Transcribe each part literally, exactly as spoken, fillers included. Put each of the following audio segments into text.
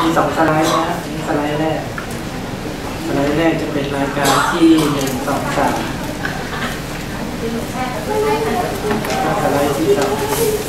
สองสไลด์นะนี่สไลด์แรกสไลด์แรกจะเป็นรายการที่หนึ่งสองสามสไลด์ที่สอง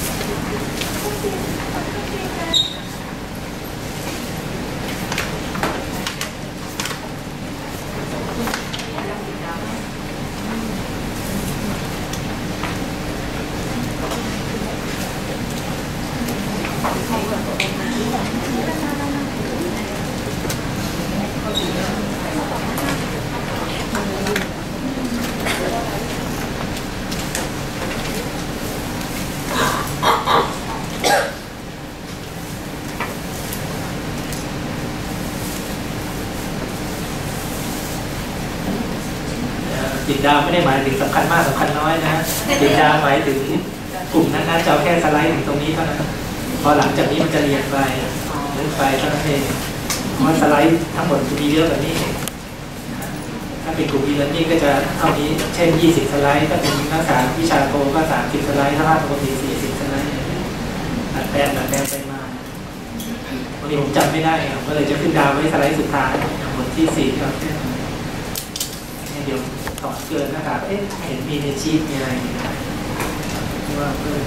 ติดดาวไม่ได้หมายถึงสำคัญมากสำคัญน้อยนะติดดาวหมายถึงกลุ่มนั้นนะจะเอาแค่สไลด์ถึงตรงนี้เท่านั้นพอหลังจากนี้มันจะเรียนไปเรียนไปเท่านั้นเองเพราะสไลด์ทั้งหมดจะมีเยอะกว่านี้ถ้าเป็นกลุ่มอีเลิร์นนิ่งก็จะเท่านี้เช่นยี่สิบสไลด์ถ้าเป็นนักศึกษาวิชาโทก็สามสิบสไลด์ถ้าภาคปกติสี่สิบสไลด์ตัดแปลงตัดแปลงไปมาวันนี้ผมจำไม่ได้ก็เลยจะขึ้นดาวไว้สไลด์สุดท้ายบทที่สี่ครับเดี๋ยวต่อเกินนะครับเอ๊ะเห็นมีในชีตมีอะไรว่าเพิ่ม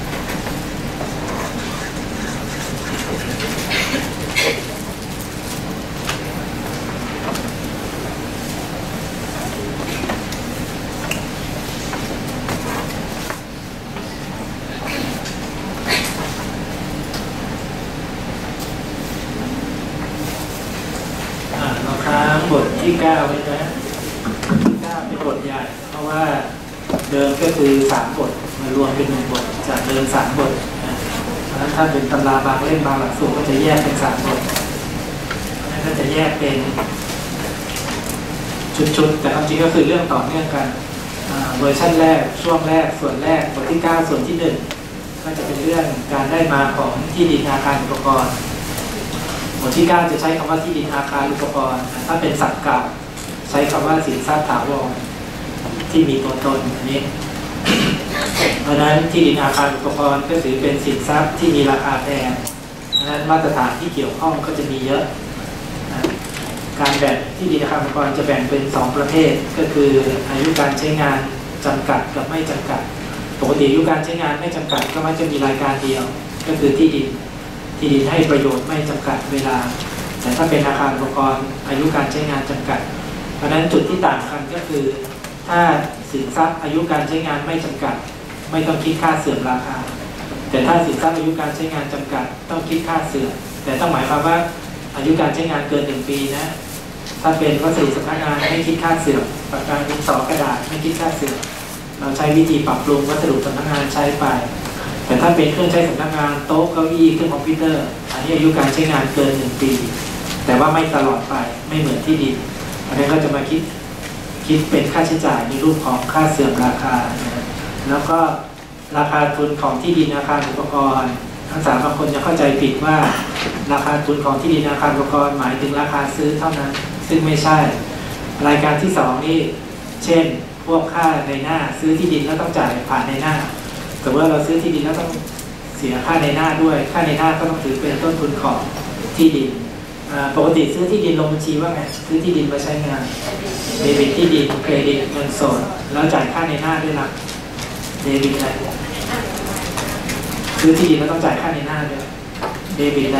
เราค้างบทที่เก้าไว้นะเป็นบทใหญ่เพราะว่าเดิมก็คือสามบทมารวมเป็นหนึ่งบทจากเดิมสามบทนะเพราะฉะนั้นถ้าเป็นตำราบางเล่มบางหลักสูตรก็จะแยกเป็นสามบทนั่นก็จะแยกเป็นชุดๆแต่ความจริงก็คือเรื่องต่อเนื่องกันเวอร์ชันแรกช่วงแรกส่วนแรกบทที่เก้าส่วนที่หนึ่งก็จะเป็นเรื่องการได้มาของที่ดินอาคารอุปกรณ์บทที่เก้าจะใช้คำว่าที่ดินอาคารอุปกรณ์ถ้าเป็นศัพท์เก่าใช้คำว่าสินทรัพย์ถาวรที่มีตัวตนอันนี้ เพราะนั้นที่ดินอาคารอุปกรณ์ก็ถือเป็นสินทรัพย์ที่มีราคาแพงเพราะนั้นมาตรฐานที่เกี่ยวข้องก็จะมีเยอะการแบ่งที่ดินอาคารอุปกรณ์จะแบ่งเป็นสองประเภทก็คืออายุการใช้งานจำกัดกับไม่จำกัดปกติอายุการใช้งานไม่จำกัดก็มักจะมีรายการเดียวก็คือที่ดินที่ดินให้ประโยชน์ไม่จำกัดเวลาแต่ถ้าเป็นอาคารอุปกรณ์อายุการใช้งานจำกัดเพราะฉะนั้นจุดที่ต่างกันก็คือถ้าสินทรัพย์อายุการใช้งานไม่จำกัดไม่ต้องคิดค่าเสื่อมราคาแต่ถ้าสินทรัพย์อายุการใช้งานจำกัดต้องคิดค่าเสื่อมแต่ต้องหมายความว่าอายุการใช้งานเกินหนึ่งปีนะถ้าเป็นวัสดุสำนักงานไม่คิดค่าเสื่อมปากกาดินสอกระดาษไม่คิดค่าเสื่อมเราใช้วิธีปรับปรุงวัสดุสำนักงานใช้ไปแต่ถ้าเป็นเครื่องใช้สำนักงานโต๊ะเก้าอี้เครื่องคอมพิวเตอร์อันนี้อายุการใช้งานเกินหนึ่งปีแต่ว่าไม่ตลอดไปไม่เหมือนที่ดินอันนี้ก็จะมาคิดคิดเป็นค่าใช้จ่ายในรูปของค่าเสื่อมราคานะแล้วก็ราคาทุนของที่ดินอาคารอุปกรณ์นักศึกษาบางคนจะเข้าใจผิดว่าราคาทุนของที่ดินอาคารอุปกรณ์หมายถึงราคาซื้อเท่านั้นซึ่งไม่ใช่รายการที่สองนี่เช่นพวกค่าในหน้าซื้อที่ดินแล้วต้องจ่ายผ่านในหน้าแต่ว่าเราซื้อที่ดินแล้วต้องเสียค่าในหน้าด้วยค่าในหน้าก็ต้องถือเป็นต้นทุนของที่ดินปกติซื้อที่ดินลงบัญชีว่าไงซื้อที่ดินมาใช้งานเดบิตที่ดินเครดิตเงินสดแล้วจ่ายค่าในหน้าด้วยนะเดบิตอะไรซื้อที่ดินแล้วต้องจ่ายค่าในหน้าด้วยเดบิตอะไร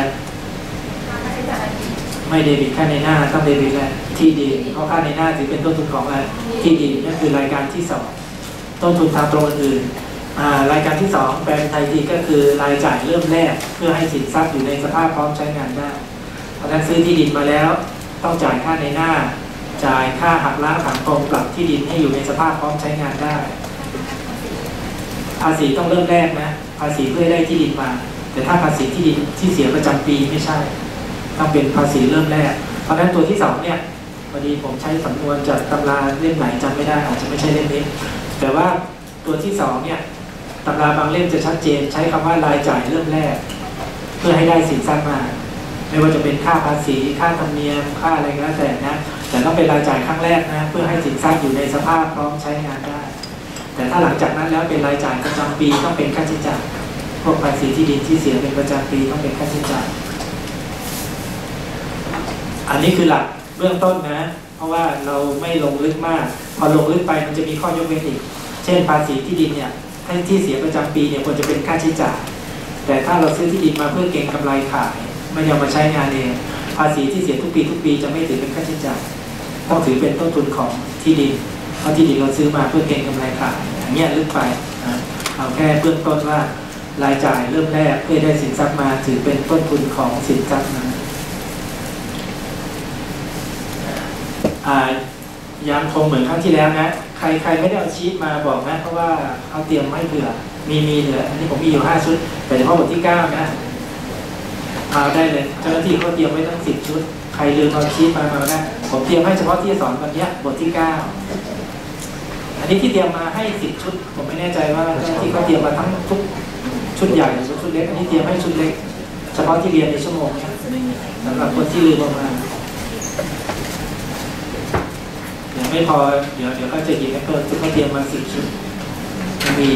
ไม่เดบิตค่าในหน้าต้องเดบิตอะไรที่ดินเพราะค่าในหน้าถือเป็นต้นทุนของอะไรที่ดินนั่นคือรายการที่สองต้นทุนทางตรงอื่นรายการที่สองแปลเป็นไทยทีก็คือรายจ่ายเริ่มแรกเพื่อให้สินทรัพย์อยู่ในสภาพพร้อมใช้งานได้เพราะฉะนั้นซื้อที่ดินมาแล้วต้องจ่ายค่าในหน้าจ่ายค่าหักล้างผังตรงปรับที่ดินให้อยู่ในสภาพพร้อมใช้งานได้ภาษีต้องเริ่มแรกนะภาษีเพื่อได้ที่ดินมาแต่ถ้าภาษีที่ดินที่เสียประจำปีไม่ใช่ต้องเป็นภาษีเริ่มแรกเพราะฉะนั้นตัวที่สองเนี่ยพอดีผมใช้สำนวนจากตำราเล่มไหนจำไม่ได้อาจจะไม่ใช่เล่มนี้แต่ว่าตัวที่สองเนี่ยตำราบางเล่มจะชัดเจนใช้คำว่ารายจ่ายเริ่มแรกเพื่อให้ได้สินทรัพย์มาไม่ว่าจะเป็นค่าภาษีค่าธรรมเนียมค่าอะไรก็แล้วแต่นะแต่ต้องเป็นรายจ่ายครั้งแรกนะเพื่อให้สินทรัพย์อยู่ในสภาพพร้อมใช้งานได้แต่ถ้าหลังจากนั้นแล้วเป็นรายจ่ายประจำปีต้องเป็นค่าใช้จ่ายพวกภาษีที่ดินที่เสียเป็นประจำปีต้องเป็นค่าใช้จ่ายอันนี้คือหลักเบื้องต้นนะเพราะว่าเราไม่ลงลึกมากพอลงลึกไปมันจะมีข้อยกเว้นอีกเช่นภาษีที่ดินเนี่ยที่เสียประจำปีเนี่ยควรจะเป็นค่าใช้จ่ายแต่ถ้าเราซื้อที่ดินมาเพื่อเก็งกำไรขายไม่ยอมมาใช้งานเองภาษีที่เสียทุกปีทุกปีจะไม่ถือเป็นค่าใช้จ่ายต้องถือเป็นต้นทุนของที่ดินเพราะที่ดินเราซื้อมาเพื่อเก็งกำไรขายอย่างเงี้ยลึกไปนะเอาแค่เบื้องต้นว่ารายจ่ายเริ่มแรกเพื่อได้สินทรัพย์มาถือเป็นต้นทุนของสินทรัพย์นั้นยังคงเหมือนครั้งที่แล้วนะใครใครไม่ได้เอาชีทมาบอกนะเพราะว่าเขาเตรียมไม่เผื่อมีมีเหลืออันนี้ผมมีอยู่ห้าชุดแต่เฉพาะบทที่เก้านะเอาได้เลยเจ้าหน้าที่เขาเตรียมไว้ตั้งสิบชุดใครลืมเอาชีทมามาได้ผมเตรียมให้เฉพาะที่สอนวันนี้บทที่เก้าอันนี้ที่เตรียมมาให้สิบชุดผมไม่แน่ใจว่าเจ้าหน้าที่เขาเตรียมมาทั้งทุกชุดใหญ่หรือชุดเล็กอันนี้เตรียมให้ชุดเล็กเฉพาะที่เรียนในชั่วโมงนี้สำหรับคนที่ลืมมาเดี๋ยวไม่พอเดี๋ยวเดี๋ยวก็จะหยิบแอปเปิลที่เขาเตรียมมาสิบชุดมี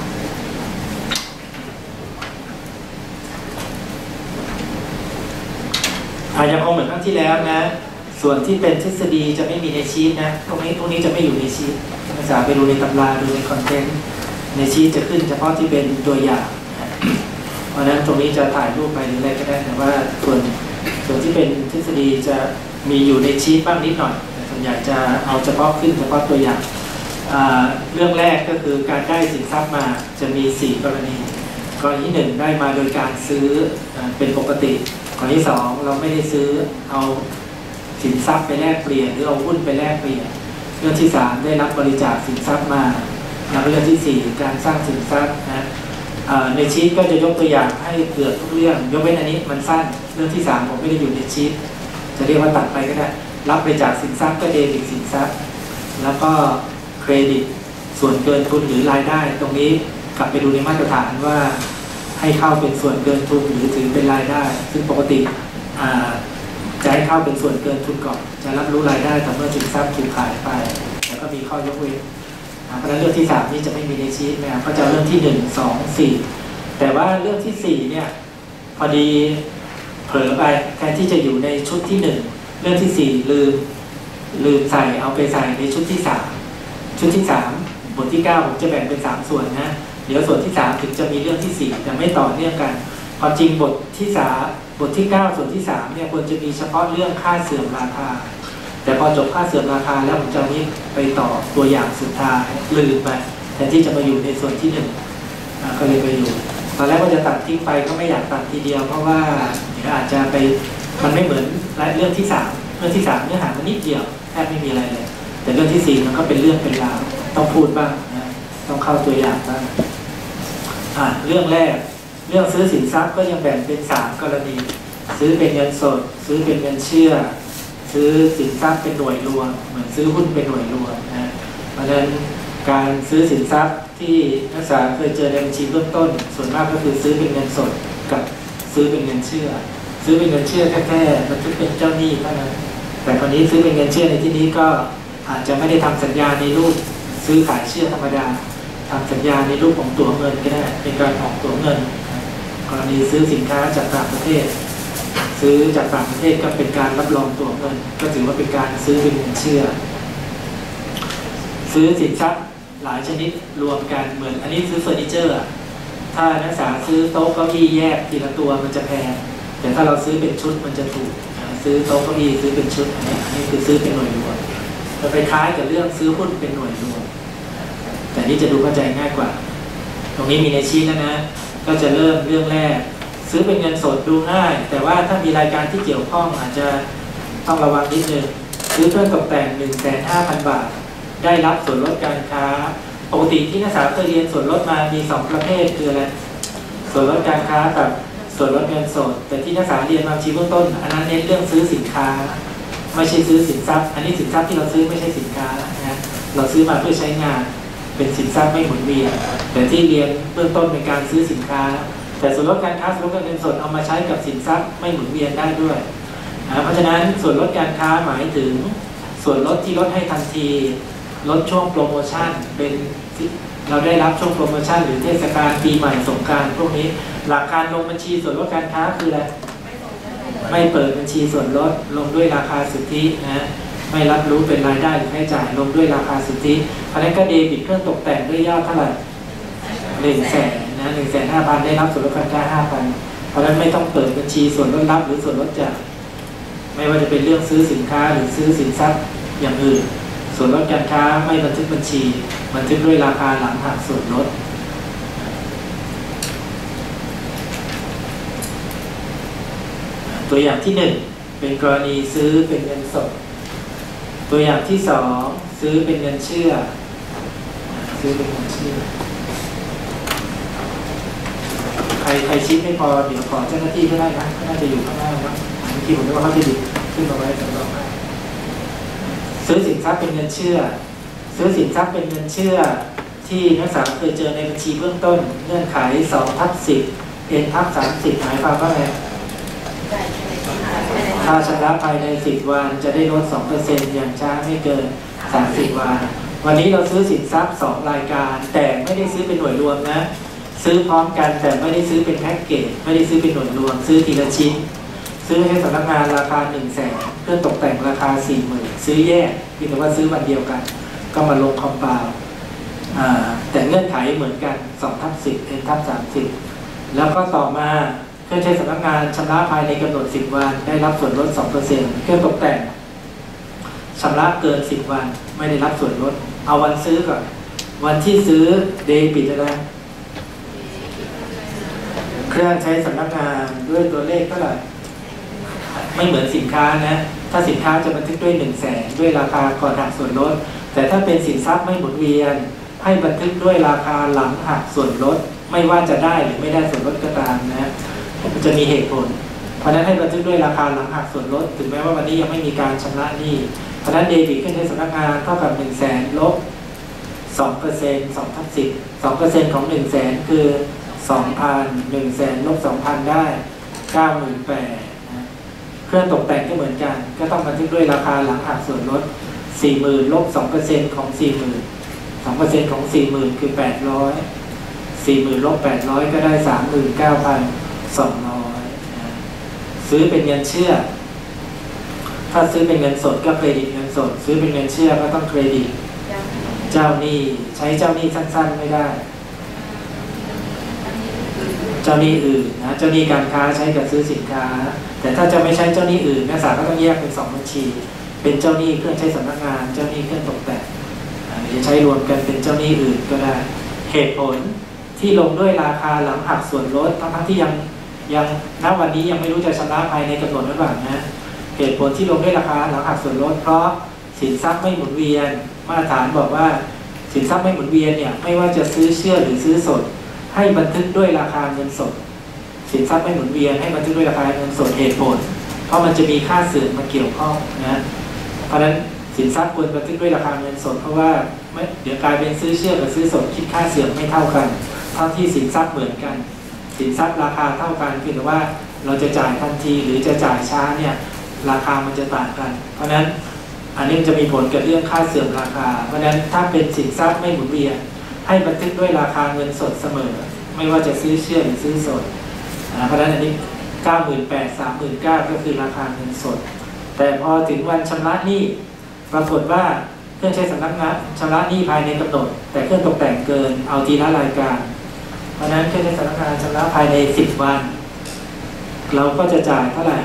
อาจจะคงเหมือนครั้งที่แล้วนะส่วนที่เป็นทฤษฎีจะไม่มีในชีทนะตรงนี้ตรงนี้จะไม่อยู่ในชีทนักศึกษาไปดูในตำราดูในคอนเทนต์ในชีทจะขึ้นเฉพาะที่เป็นตัวอย่างเพราะฉะนั้นตรงนี้จะถ่ายรูปไปหรืออะไรก็ได้แต่ว่าส่วนส่วนที่เป็นทฤษฎีจะมีอยู่ในชีทบ้างนิดหน่อยแต่ส่วนใหญ่จะเอาเฉพาะขึ้นเฉพาะตัวอย่างเรื่องแรกก็คือการได้สินทรัพย์มาจะมีสี่กรณีกรณีที่หนึ่งได้มาโดยการซื้อเป็นปกติกรณีที่สองเราไม่ได้ซื้อเอาสินทรัพย์ไปแลกเปลี่ยนหรือเอาหุ้นไปแลกเปลี่ยนเรื่องที่สามได้รับบริจาคสินทรัพย์มาแล้วเรื่องที่สี่การสร้างสินทรัพย์นะในชีทก็จะยกตัวอย่างให้เกือบทุกเรื่องยกเว้นอันนี้มันสั้นเรื่องที่สามผมไม่ได้อยู่ในชีทจะเรียกว่าตัดไปก็ได้รับบริจาคสินทรัพย์ก็เดบิตสินทรัพย์แล้วก็เครดิตส่วนเกินทุนหรือรายได้ตรงนี้กลับไปดูในมาตรฐานว่าให้เข้าเป็นส่วนเกินทุนหรือถือเป็นรายได้ซึ่งปกติจะให้เข้าเป็นส่วนเกินทุนก่อนจะรับรู้รายได้แต่เมื่อสินทรัพย์ถูกขายไปแต่ก็มีข้อยกเว้นเพราะฉะนั้นเรื่องที่สามนี้จะไม่มีในชีทนะก็จะเรื่องที่หนึ่งสองสี่แต่ว่าเรื่องที่สี่เนี่ยพอดีเผลอไปแทนที่จะอยู่ในชุดที่หนึ่งเรื่องที่สี่ลืมลืมใส่เอาไปใส่ในชุดที่สามชุดที่สามบทที่เก้าผมจะแบ่งเป็นสามส่วนนะเดี๋ยวส่วนที่สามถึงจะมีเรื่องที่สี่แต่ไม่ต่อเนื่องกันความจริงบทที่สามบทที่เก้าส่วนที่สามเนี่ยควรจะมีเฉพาะเรื่องค่าเสื่อมราคาแต่พอจบค่าเสื่อมราคาแล้วผมจะนี้ไปต่อตัวอย่างสุดท้ายลืมไปแทนที่จะมาอยู่ในส่วนที่หนึ่งก็เลยไปอยู่ตอนแรกว่าจะตัดทิ้งไปก็ไม่อยากตัดทีเดียวเพราะว่าเดี๋ยวอาจจะไปมันไม่เหมือนเรื่องที่สามเรื่องที่สามเนื้อหามันนิดเดียวแทบไม่มีอะไรเลยแต่เรื่องที่สี่มันก็เป็นเรื่องเป็นราวต้องพูดบ้างนะต้องเข้าตัวอย่างบ้างอ่าเรื่องแรกเรื่องซื้อสินทรัพย์ก็ยังแบ่งเป็นสามกรณีซื้อเป็นเงินสดซื้อเป็นเงินเชื่อซื้อสินทรัพย์เป็นหน่วยรวมเหมือนซื้อหุ้นเป็นหน่วยรวมนะเพราะฉะนั้นการซื้อสินทรัพย์ที่นักศึกษาเคยเจอในบัญชีเบื้องต้นส่วนมากก็คือซื้อเป็นเงินสดกับซื้อเป็นเงินเชื่อซื้อเป็นเงินเชื่อแค่ๆมันจะเป็นเจ้าหนี้เท่านั้นแต่คนนี้ซื้อเป็นเงินเชื่อในที่นี้ก็อาจจะไม่ได้ทำสัญญาในรูปซื้อขายเชื่อธรรมดาทำสัญญาในรูปของตั๋วเงินก็ได้เป็นการออกตั๋วเงินกรณีซื้อสินค้าจากต่างประเทศซื้อจากต่างประเทศก็เป็นการรับรองตั๋วเงินก็ถือว่าเป็นการซื้อเป็นเงินเชื่อซื้อสินทรัพย์หลายชนิดรวมกันเหมือนอันนี้ซื้อเฟอร์นิเจอร์ถ้านักศึกษาซื้อโต๊ะเก้าอี้แยกทีละตัวมันจะแพงแต่ถ้าเราซื้อเป็นชุดมันจะถูกซื้อโต๊ะเก้าอี้ซื้อเป็นชุดอันนี้อันนี้คือซื้อเป็นหน่วยรวมจะไปคล้ายกับเรื่องซื้อหุ้นเป็นหน่วยรวมแต่นี่จะดูเข้าใจง่ายกว่าตรงนี้มีในชีทแล้วนะก็จะเริ่มเรื่องแรกซื้อเป็นเงินสดดูง่ายแต่ว่าถ้ามีรายการที่เกี่ยวข้องอาจจะต้องระวังนิดนึงซื้อเครื่องตกแต่ง หนึ่งแสนห้าพัน บาทได้รับส่วนลดการค้าปกติที่นักศึกษาเคยเรียนส่วนลดมามีสองประเภทคืออะไรส่วนลดการค้ากับส่วนลดเงินสดแต่ที่นักศึกษาเรียนมาชี้เบื้องต้นอันนั้นเน้นเรื่องซื้อสินค้าไม่ใช่ซื้อสินทรัพย์อันนี้สินทรัพย์ที่เราซื้อไม่ใช่สินค้านะเราซื้อมาเพื่อใช้งานเป็นสินทรัพย์ไม่หมุนเวียนแต่ที่เรียนเบื้องต้นเป็นการซื้อสินค้าแต่ส่วนลดการค้าส่วนลดเงินสดเอามาใช้กับสินทรัพย์ไม่หมุนเวียนได้ด้วยนะเพราะฉะนั้นส่วนลดการค้าหมายถึงส่วนลดที่ลดให้ทันทีลดช่วงโปรโมชั่นเป็นเราได้รับช่วงโปรโมชั่นหรือเทศกาลปีใหม่สงกรานต์พวกนี้หลักการลงบัญชีส่วนลดการค้าคืออะไรไม่เปิดบัญชีส่วนลดลงด้วยราคาสุทธินะไม่รับรู้เป็นรายได้หรือค่าใช้จ่ายลงด้วยราคาสุทธิเพราะฉะนั้นก็เดบิตเครื่องตกแต่งด้วยยอดเท่าไหร่หนึ่งแสนนะหนึ่งแสนห้าพันได้รับส่วนลดการค่าห้าพันเพราะฉะนั้นไม่ต้องเปิดบัญชีส่วนลดรับหรือส่วนลดจากไม่ว่าจะเป็นเรื่องซื้อสินค้าหรือซื้อสินทรัพย์อย่างอื่นส่วนลดการค้าไม่บันทึกบัญชีบันทึกด้วยราคาหลังหักส่วนลดตัวอย่างที่หนึ่งเป็นกรณีซื้อเป็นเงินสดตัวอย่างที่สองซื้อเป็นเงินเชื่อซื้อเป็นเงินเชื่อใครใครชิดไม่พอเดี๋ยวขอเจ้าหน้าที่ก็ได้นะก็น่าจะอยู่ข้างหน้านะเมื่อกี้ผมนึกว่าเขาจะดิบขึ้นมาไว้สำรองให้ซื้อสินทรัพย์เป็นเงินเชื่อซื้อสินทรัพย์เป็นเงินเชื่อที่นักศึกษาเคยเจอในบัญชีเบื้องต้นเงื่อนไขสองทับสิบเอ็นทับสามสิบหมายความว่าไงถ้าชำระภายในสิบวันจะได้ลด สองเปอร์เซ็นต์ อย่างช้าไม่เกินสามสิบวันวันนี้เราซื้อสินทรัพย์สองรายการแต่ไม่ได้ซื้อเป็นหน่วยรวมนะซื้อพร้อมกันแต่ไม่ได้ซื้อเป็นแพ็กเกจไม่ได้ซื้อเป็นหน่วยรวมซื้อทีละชิ้นซื้อให้สำนักงานราคาหนึ่งแสนเครื่องตกแต่งราคาสี่หมื่นซื้อแยกที่แต่ว่าซื้อวันเดียวกันก็มาลงคอมเปาแต่เงื่อนไขเหมือนกันสองทับสิบเอ็นทับสามสิบแล้วก็ต่อมาเครื่องใช้สำนักงานชำระภายในกำหนดสิบวันได้รับส่วนลด สองเปอร์เซ็นต์ เครื่องตกแต่งชำระเกินสิบวันไม่ได้รับส่วนลดเอาวันซื้อก่อนวันที่ซื้อเดบิตนะเครื่องใช้สำนักงานด้วยตัวเลขเท่าไหร่ไม่เหมือนสินค้านะถ้าสินค้าจะบันทึกด้วยหนึ่งแสนด้วยราคาก่อนหักส่วนลดแต่ถ้าเป็นสินทรัพย์ไม่หมุนเวียนให้บันทึกด้วยราคาหลังหักส่วนลดไม่ว่าจะได้หรือไม่ได้ส่วนลดก็ตามนะจะมีเหตุผลเพราะนั้นให้บันทึกด้วยราคาหลังหักส่วนลดถึงแม้ว่าวันนี้ยังไม่มีการชำระหนี้เพราะนั้นเดบิตขึ้นในสำนักงานเท่ากับหนึ่งแสนลบสองเปอร์เซ็นต์สองทับสิบสองเปอร์เซ็นต์ของหนึ่งแสนคือสองพันหนึ่งแสนลบสองพันได้เก้าหมื่นแปดเครื่องตกแต่งก็เหมือนกันก็ต้องบันทึกด้วยราคาหลังหักส่วนลดสี่หมื่นลบสองเปอร์เซ็นต์ของสี่หมื่นสองเปอร์เซ็นต์ของสี่หมื่นคือแปดร้อยสี่หมื่นลบแปดร้อยก็ได้สามหมื่นเก้าพันสองร้อยซื้อเป็นเงินเชื่อถ้าซื้อเป็นเงินสดก็เครดิตเงินสดซื้อเป็นเงินเชื่อก็ต้องเครดิตเจ้าหนี้ใช้เจ้าหนี้สั้นๆไม่ได้เจ้าหนี้อื่นนะเจ้าหนี้การค้าใช้กับซื้อสินค้าแต่ถ้าจะไม่ใช้เจ้าหนี้อื่นนักศึกษาก็ต้องแยกเป็นสองบัญชีเป็นเจ้าหนี้เครื่องใช้สำนักงานเจ้าหนี้เครื่องตกแต่งจะใช้รวมกันเป็นเจ้าหนี้อื่นก็ได้เหตุผลที่ลงด้วยราคาหลังหักส่วนลดทั้งที่ยังยังณวันนี้ยังไม่รู้จะชำระภายในกำหนดหรือเปล่านะเหตุผลที่ลงด้วยราคาหลังหักส่วนลดเพราะสินทรัพย์ไม่หมุนเวียนมาตรฐานบอกว่าสินทรัพย์ไม่หมุนเวียนเนี่ยไม่ว่าจะซื้อเชื่อหรือซื้อสดให้บันทึกด้วยราคาเงินสดสินทรัพย์ไม่หมุนเวียนให้บันทึกด้วยราคาเงินสดเหตุผลเพราะมันจะมีค่าเสื่อมมาเกี่ยวข้องนะเพราะฉะนั้นสินทรัพย์ควรบันทึกด้วยราคาเงินสดเพราะว่าเดี๋ยวกลายเป็นซื้อเชื่อกับซื้อสดคิดค่าเสื่อมไม่เท่ากันทั้งที่สินทรัพย์เหมือนกันสินทรัพย์ราคาเท่ากันเพียงแต่ว่าเราจะจ่ายทันทีหรือจะจ่ายช้าเนี่ยราคามันจะต่างกันเพราะฉะนั้นอันนี้จะมีผลกับเรื่องค่าเสื่อมราคาเพราะฉะนั้นถ้าเป็นสินทรัพย์ไม่หมุนเวียนให้บันทึกด้วยราคาเงินสดเสมอไม่ว่าจะซื้อเชื่อหรือซื้อสดเพราะฉะนั้นอันนี้ เก้าหมื่นแปดพัน สามหมื่นเก้าพัน ก็คือราคาเงินสดแต่พอถึงวันชำระหนี้ปรากฏว่าเครื่องใช้สำนักงานชำระหนี้ภายในกำหนดแต่เครื่องตกแต่งเกินเอาทีละรายการเพราะฉะนั้นเครื่องใช้สำนักงานชำระภายในสิบวันเราก็จะจ่ายเท่าไหร่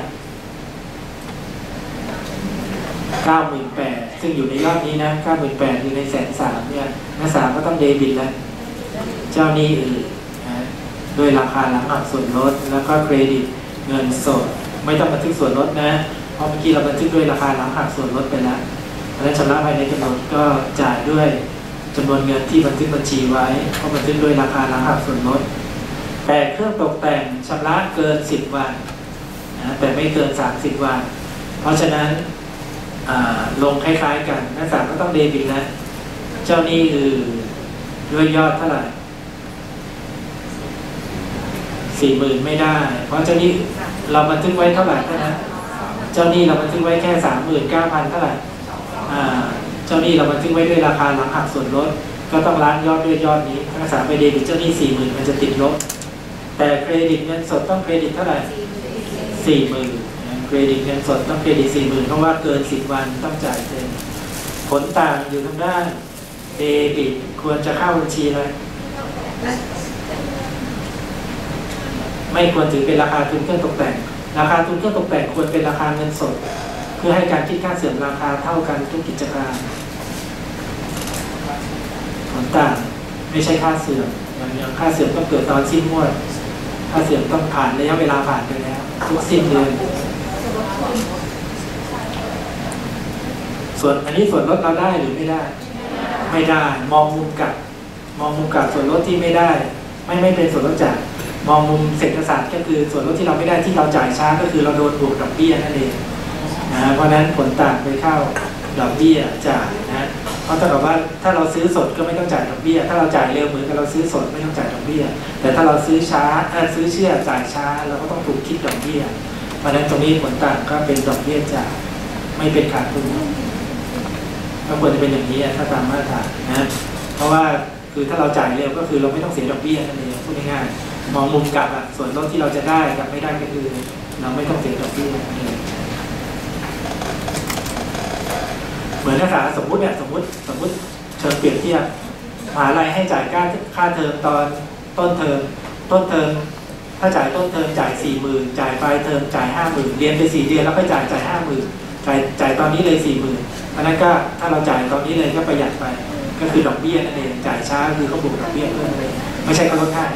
เก้าหมื่นแปดพัน ซึ่งอยู่ในยอดนี้นะ เก้าหมื่นแปดพัน อยู่ในแสนสามเนี่ยนักศึกษาก็ต้องเดบิตแล้วเจ้าหนี้อื่นนะด้วยราคาหลังหักส่วนลดแล้วก็เครดิตเงินสดไม่ต้องบันทึกส่วนลดนะเพราะเมื่อกี้เราบันทึกด้วยราคาหลังหักส่วนลดไปแล้วและชำระภายในกำหนดก็จ่ายด้วยจำนวนเงินที่บันทึกบัญชีไว้เพราะบันทึกด้วยราคาหลังหักส่วนลดแต่เครื่องตกแต่งชำระเกินสิบวันนะแต่ไม่เกินสามสิบวันเพราะฉะนั้นลงคล้ายๆกันนักศึกษาก็ต้องเดบิตนะเจ้าหนี้คือด้วยยอดเท่าไหร่สี่หมื่นไม่ได้เพราะเจ้าหนี้เราบันทึกไว้เท่าไหร่เท่านั้นเจ้าหนี้เราบันทึกไว้แค่สามหมื่นเก้าพันเท่าไหร่เจ้าหนี้เราบันทึกไว้ด้วยราคาหลังหักส่วนลดก็ต้องล้านยอดด้วยยอดนี้นักศึกษาไปเดบิตเจ้าหนี้สี่หมื่นมันจะติดลบแต่เครดิตเงินสดต้องเครดิตเท่าไหร่สี่หมื่นเครดิตเงินสดต้องเครดิตสี่หมื่นเพราะว่าเกินสิบวันต้องจ่ายเต็มผลต่างอยู่ทางด้านเดบิตควรจะเข้าบัญชีเลยไม่ควรถือเป็นราคาทุนเครื่องตกแต่งราคาทุนเครื่องตกแต่งควรเป็นราคาเงินสดเพื่อให้การคิดค่าเสื่อมราคาเท่ากันทุกกิจการผลต่างไม่ใช่ค่าเสื่อมอย่างอย่างค่าเสื่อมต้องเกิดตอนสิ้นงวดค่าเสื่อมต้องผ่านระยะเวลาผ่านไปแล้วทุกสิ้นเดือนส่วนอันนี้ส่วนลดเราได้หรือไม่ได้ไม่ได้มองมุมกลับมองมุมกลับส่วนลดที่ไม่ได้ไม่ไม่เป็นส่วนลดจากมองมุมเศรษฐศาสตร์ก็คือส่วนลดที่เราไม่ได้ที่เราจ่ายช้าก็คือเราโดนบวกดอกเบี้ยนั่นเองนะเพราะนั้นผลต่างไปเข้าดอกเบี้ยจ่ายนะเพราะถ้ากับว่าถ้าเราซื้อสดก็ไม่ต้องจ่ายดอกเบี้ยถ้าเราจ่ายเร็วเหมือนกับเราซื้อสดไม่ต้องจ่ายดอกเบี้ยแต่ถ้าเราซื้อช้าถ้าซื้อเชื่อจ่ายช้าเราก็ต้องถูกคิดดอกเบี้ยเพราะนั้นตรงนี้ผลต่างก็เป็นดอกเบี้ยจ่ายไม่เป็นขาดทุนก็ควรจะเป็นอย่างนี้ถ้าตามมาตรฐานนะเพราะว่าคือถ้าเราจ่ายเร็วก็คือเราไม่ต้องเสียดอกเบี้ยนั่นเองพูดง่ายๆมองมุมกลับอ่ะส่วนลดที่เราจะได้กับไม่ได้ก็คือเราไม่ต้องเสียดอกเบี้ยนั่นเองเหมือนนักศึกษาสมมุติเนี่ยสมมุติสมมุติเชิงเปรียบเทียบมหาลัยให้จ่ายค่าค่าเทอมตอนต้นเทอมต้นเทอมถ้าจ่ายต้นเทอมจ่ายสี่หมื่นจ่ายปลายเทอมจ่ายห้าหมื่นเรียนไปสี่เดือนแล้วก็จ่ายจ่ายห้าหมื่นจ่ายจ่ายตอนนี้เลยสี่หมื่นอันนั้นก็ถ้าเราจ่ายตอนนี้เลยก็ประหยัดไปก็คือดอกเบี้ยนั่นเองจ่ายช้าคือเขาบวกดอกเบี้ยเพิ่มเลยไม่ใช่เขาลดให้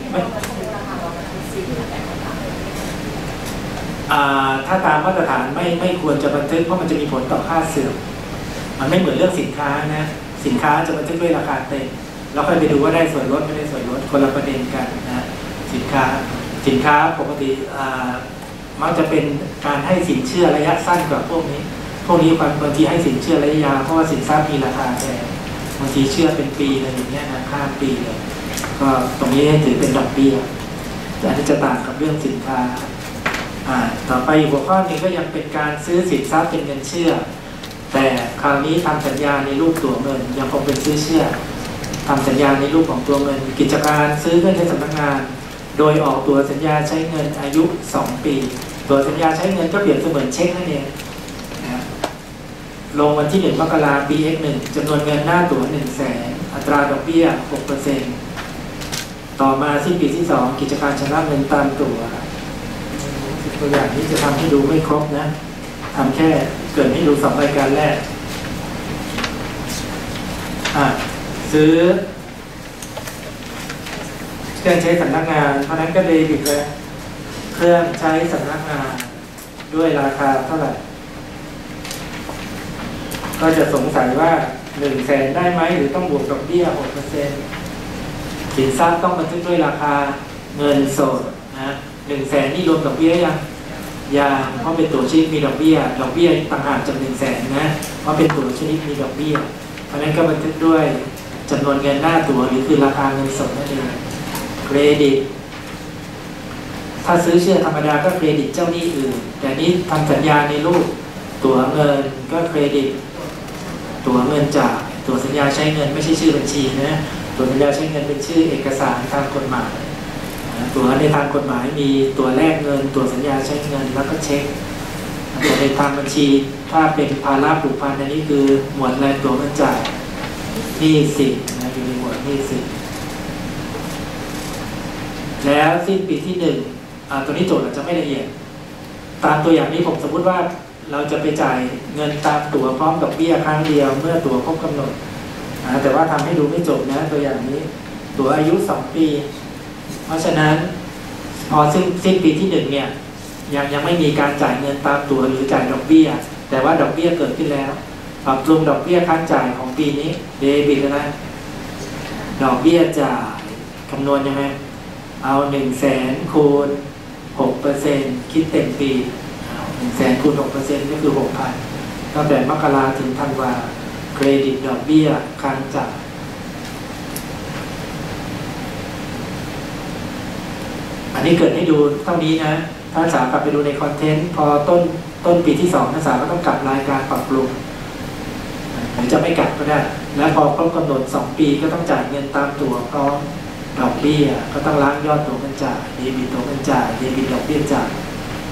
ถ้าตามมาตรฐานไม่ไม่ควรจะบันทึกเพราะมันจะมีผลต่อค่าเสื่อมมันไม่เหมือนเรื่องสินค้านะสินค้าจะบันทึกด้วยราคาเต็มแล้วค่อยไปดูว่าได้ส่วนลดไม่ได้ส่วนลดคนละประเด็นกันนะสินค้าสินค้าปกติมักจะเป็นการให้สินเชื่อระยะสั้นกว่าพวกนี้พวกนี้บางทีให้สินเชื่อระยะยาวเพราะว่าสินทรัพย์มีราคาแพงบางทีเชื่อเป็นปีเลยอย่างเงี้ยนะข้ามปีเลยก็ตรงนี้ให้ถือเป็นดอกเบี้ยอันนี้จะต่างกับเรื่องสินค้าอ่าต่อไปหัวข้อนี้ก็ยังเป็นการซื้อสินทรัพย์เป็นเงินเชื่อแต่คราวนี้ทำสัญญาในรูปตัวเงินยังคงเป็นซื้อเชื่อทำสัญญาในรูปของตัวเงินกิจการซื้อเงินในสำนักงานโดยออกตัวสัญญาใช้เงินอายุสองปีตัวสัญญาใช้เงินก็เปรียบเสมือนเช็คนั่นเองนะลงวันที่หนึ่งมกราคม ปี เอ็กซ์ หนึ่ง จำนวนเงินหน้าตั๋ว หนึ่งแสน อัตราดอกเบี้ย หกเปอร์เซ็นต์ ต่อมาสิ้นปีที่สองกิจการชำระเงินตามตั๋วตัวอย่างนี้จะทำให้ดูไม่ครบนะทำแค่เกิดให้ดูสองรายการแรกอ่ะซื้อเครื่องใช้สำนักงานเพราะนั้นก็เดบิตเลยเครื่องใช้สำนักงานด้วยราคาเท่าไหร่ก็จะสงสัยว่าหนึ่งแสนได้ไหมหรือต้องบวกดอกเบี้ย หกเปอร์เซ็นต์ สินทรัพย์ต้องบันทึกด้วยราคาเงินสดนะหนึ่งแสนนี่รวมดอกเบี้ยยังยังเพราะเป็นตั๋วชนิดมีดอกเบี้ยดอกเบี้ยต่างหากจากหนึ่งแสนนะเพราะเป็นตั๋วชนิดมีดอกเบี้ยเพราะนั้นก็บันทึกด้วยจำนวนเงินหน้าตั๋วหรือคือราคาเงินสดนั่นเองเครดิตถ้าซื้อเชื่อธรรมดาก็เครดิตเจ้าหนี้อื่นแต่นี้ทำสัญญาในรูปตั๋วเงินก็เครดิตตั๋วเงินจ่ายตั๋วสัญญาใช้เงินไม่ใช่ชื่อบัญชีนะตั๋วสัญญาใช้เงินเป็นชื่อเอกสารทางกฎหมายตั๋วในทางกฎหมายมีตั๋วแลกเงินตั๋วสัญญาใช้เงินแล้วก็เช็คตั๋วในทางบัญชีถ้าเป็นภาระผูกพันอันนี้คือหมวดแลกตั๋วเงินจ่ายหนี้สินนะอยู่ในหมวดหนี้สินแล้วสิ้นปีที่หนึ่งตัวนี้โจทย์อาจจะไม่ละเอียดตามตัวอย่างนี้ผมสมมติว่าเราจะไปจ่ายเงินตามตั๋วพร้อมดอกเบี้ยครั้งเดียวเมื่อตั๋วครบกำหนดแต่ว่าทำให้ดูไม่จบนะตัวอย่างนี้ตั๋วอายุสองปีเพราะฉะนั้นพอสิ้นสิ้นปีที่หนึ่งเนี่ยยังยังไม่มีการจ่ายเงินตามตั๋วหรือจ่ายดอกเบี้ยแต่ว่าดอกเบี้ยเกิดขึ้นแล้วปรับปรุงดอกเบี้ยค้างจ่ายของปีนี้เดบิตนะดอกเบี้ยจ่ายคำนวณยังไงเอาหนึ่งแสนคูณหกเปอร์เซ็นต์คิดเต็มปีหนึ่งแสนคูณหกเปอร์เซ็นต์ก็คือหกพันตั้งแต่มกราถึงธันวาเครดิตดอกเบี้ยค้างจ่ายอันนี้เกิดให้ดูเท่านี้นะถ้าสาวกลับไปดูในคอนเทนต์พอต้นต้นปีที่สองนักศึกษาก็ต้องกลับรายการปรับปรุงหรือจะไม่กลับก็ได้แล้วพอครบกำหนดสองปีก็ต้องจ่ายเงินตามตั๋วพร้อมดอกเบี้ยก็ต้องล้างยอดตั๋วเงินจ่ายเดบิตตั๋วเงินจ่ายเดบิตดอกเบี้ยจ่าย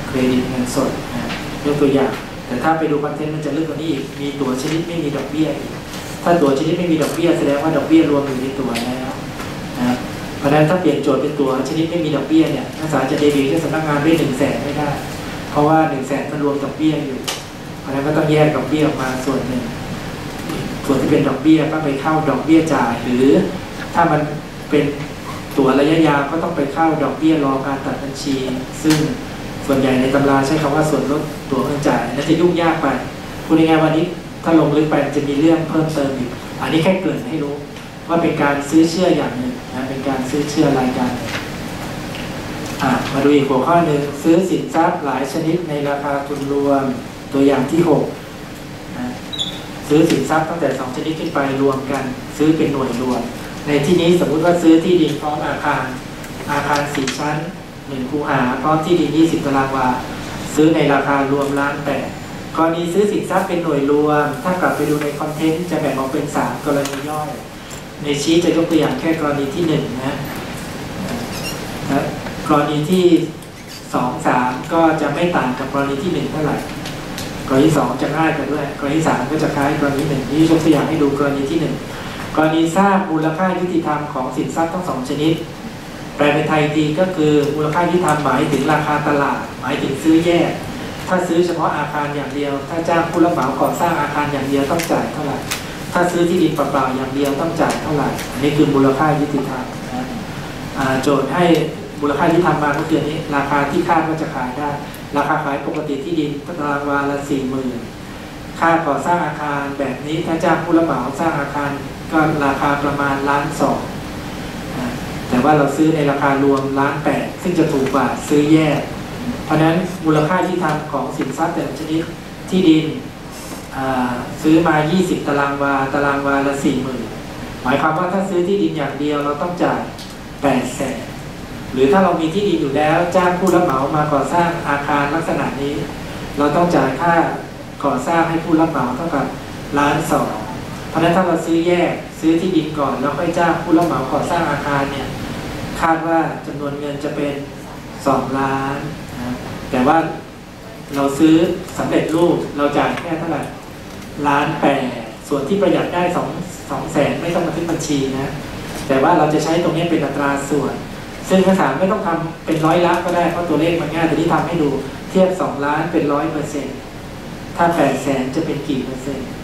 เครดิตเงินสดนะยกตัวอย่างแต่ถ้าไปดูคอนเทนต์มันจะลึกกว่านี้อีกมีตั๋วชนิดไม่มีดอกเบี้ยอีกถ้าตั๋วชนิดไม่มีดอกเบี้ยแสดงว่าดอกเบี้ยรวมอยู่ในตั๋วแล้วนะเพราะฉะนั้นถ้าเปลี่ยนโจทย์เป็นตั๋วชนิดไม่มีดอกเบี้ยเนี่ยนักศึกษาจะเดบิตที่สำนักงานด้วยหนึ่งแสนไม่ได้เพราะว่าหนึ่งแสนมันรวมดอกเบี้ยอยู่เพราะฉะนั้นก็ต้องแยกดอกเบี้ยออกมาส่วนหนึ่งส่วนที่เป็นดอกเบี้ยก็ไปเข้าดอกเบี้ยจ่ายหรือถ้ามันเป็นตั๋วระยะยาวก็ต้องไปเข้าดอกเบี้ยรอการตัดบัญชีซึ่งส่วนใหญ่ในตำราใช้คำว่าส่วนลดตั๋วเงินจ่ายนั่นจะยุ่งยากไปพูดง่ายๆวันนี้ถ้าลงลึกไปจะมีเรื่องเพิ่มเติมอีกอันนี้แค่เกริ่นให้รู้ว่าเป็นการซื้อเชื่ออย่างหนึ่งนะเป็นการซื้อเชื่อรายการอ่ะมาดูอีกหัวข้อหนึ่งซื้อสินทรัพย์หลายชนิดในราคาทุนรวมตัวอย่างที่หกนะซื้อสินทรัพย์ตั้งแต่สองชนิดขึ้นไปรวมกันซื้อเป็นหน่วยรวมในที่นี้สมมุติว่าซื้อที่ดินพร้อมอาคารอาคารสี่ชั้นหนึ่งคูหาพร้อมที่ดินยี่สิบตารางวาซื้อในราคารวมล้านแปดกรณีซื้อสินทรัพย์เป็นหน่วยรวมถ้ากลับไปดูในคอนเทนต์จะแบ่งออกเป็นสามกรณีย่อยในชีทจะยกตัวอย่างแค่กรณีที่หนึ่งนะนะกรณีที่สองสามก็จะไม่ต่างกับกรณีที่หนึ่งเท่าไหร่กรณีสองจะง่ายกว่าด้วยกรณีสามก็จะคล้ายกรณีหนึ่งนี่ยกตัวอย่างให้ดูกรณีที่หนึ่งกรณีทราบมูลค่ายุติธรรมของสินทรัพย์ทั้งสองชนิดแปลเป็นไทยดีก็คือมูลค่ายุติธรรมหมายถึงราคาตลาดหมายถึงซื้อแยกถ้าซื้อเฉพาะอาคารอย่างเดียวถ้าจ้างผู้รับเหมาก่อสร้างอาคารอย่างเดียวต้องจ่ายเท่าไหร่ถ้าซื้อที่ดินเปล่าๆอย่างเดียวต้องจ่ายเท่าไหร่อันนี้คือมูลค่ายุติธรรมนะโจทย์ให้มูลค่ายุติธรรมมาก็คือนี้ราคาที่คาดว่าจะขายได้ราคาขายปกติที่ดินตารางวาละสี่หมื่นค่าก่อสร้างอาคารแบบนี้ถ้าจ้างผู้รับเหมาสร้างอาคารก็ราคาประมาณล้านสองแต่ว่าเราซื้อในราคารวมล้านแปดซึ่งจะถูกกว่าซื้อแยกเพราะฉะนั้นมูลค่าที่ทำของสินทรัพย์แต่ละชนิดที่ดินซื้อมายี่สิบตารางวาตารางวาละสี่หมื่นหมายความว่าถ้าซื้อที่ดินอย่างเดียวเราต้องจ่ายแปดแสนหรือถ้าเรามีที่ดินอยู่แล้วจ้างผู้รับเหมามาก่อสร้างอาคารลักษณะนี้เราต้องจ่ายค่าก่อสร้างให้ผู้รับเหมาเท่ากับล้านสองเพราะฉะนั้นถ้าเราซื้อแยกซื้อที่ดินก่อนแล้วค่อยจ้างผู้รับเหมาก่อสร้างอาคารเนี่ยคาดว่าจำนวนเงินจะเป็นสองล้านนะแต่ว่าเราซื้อสำเร็จรูปเราจ่ายแค่เท่าไหร่ล้านแปดส่วนที่ประหยัดได้สองสองแสนไม่ต้องมาทึกบัญชีนะแต่ว่าเราจะใช้ตรงนี้เป็นอัตราส่วนซึ่งภาษาไม่ต้องทำเป็นร้อยละก็ได้เพราะตัวเลขมันง่ายแต่ที่ทำให้ดูเทียบสองล้านเป็นร้อยเปอร์เซ็นต์ถ้าแปดแสนจะเป็นกี่เปอร์เซ็นต์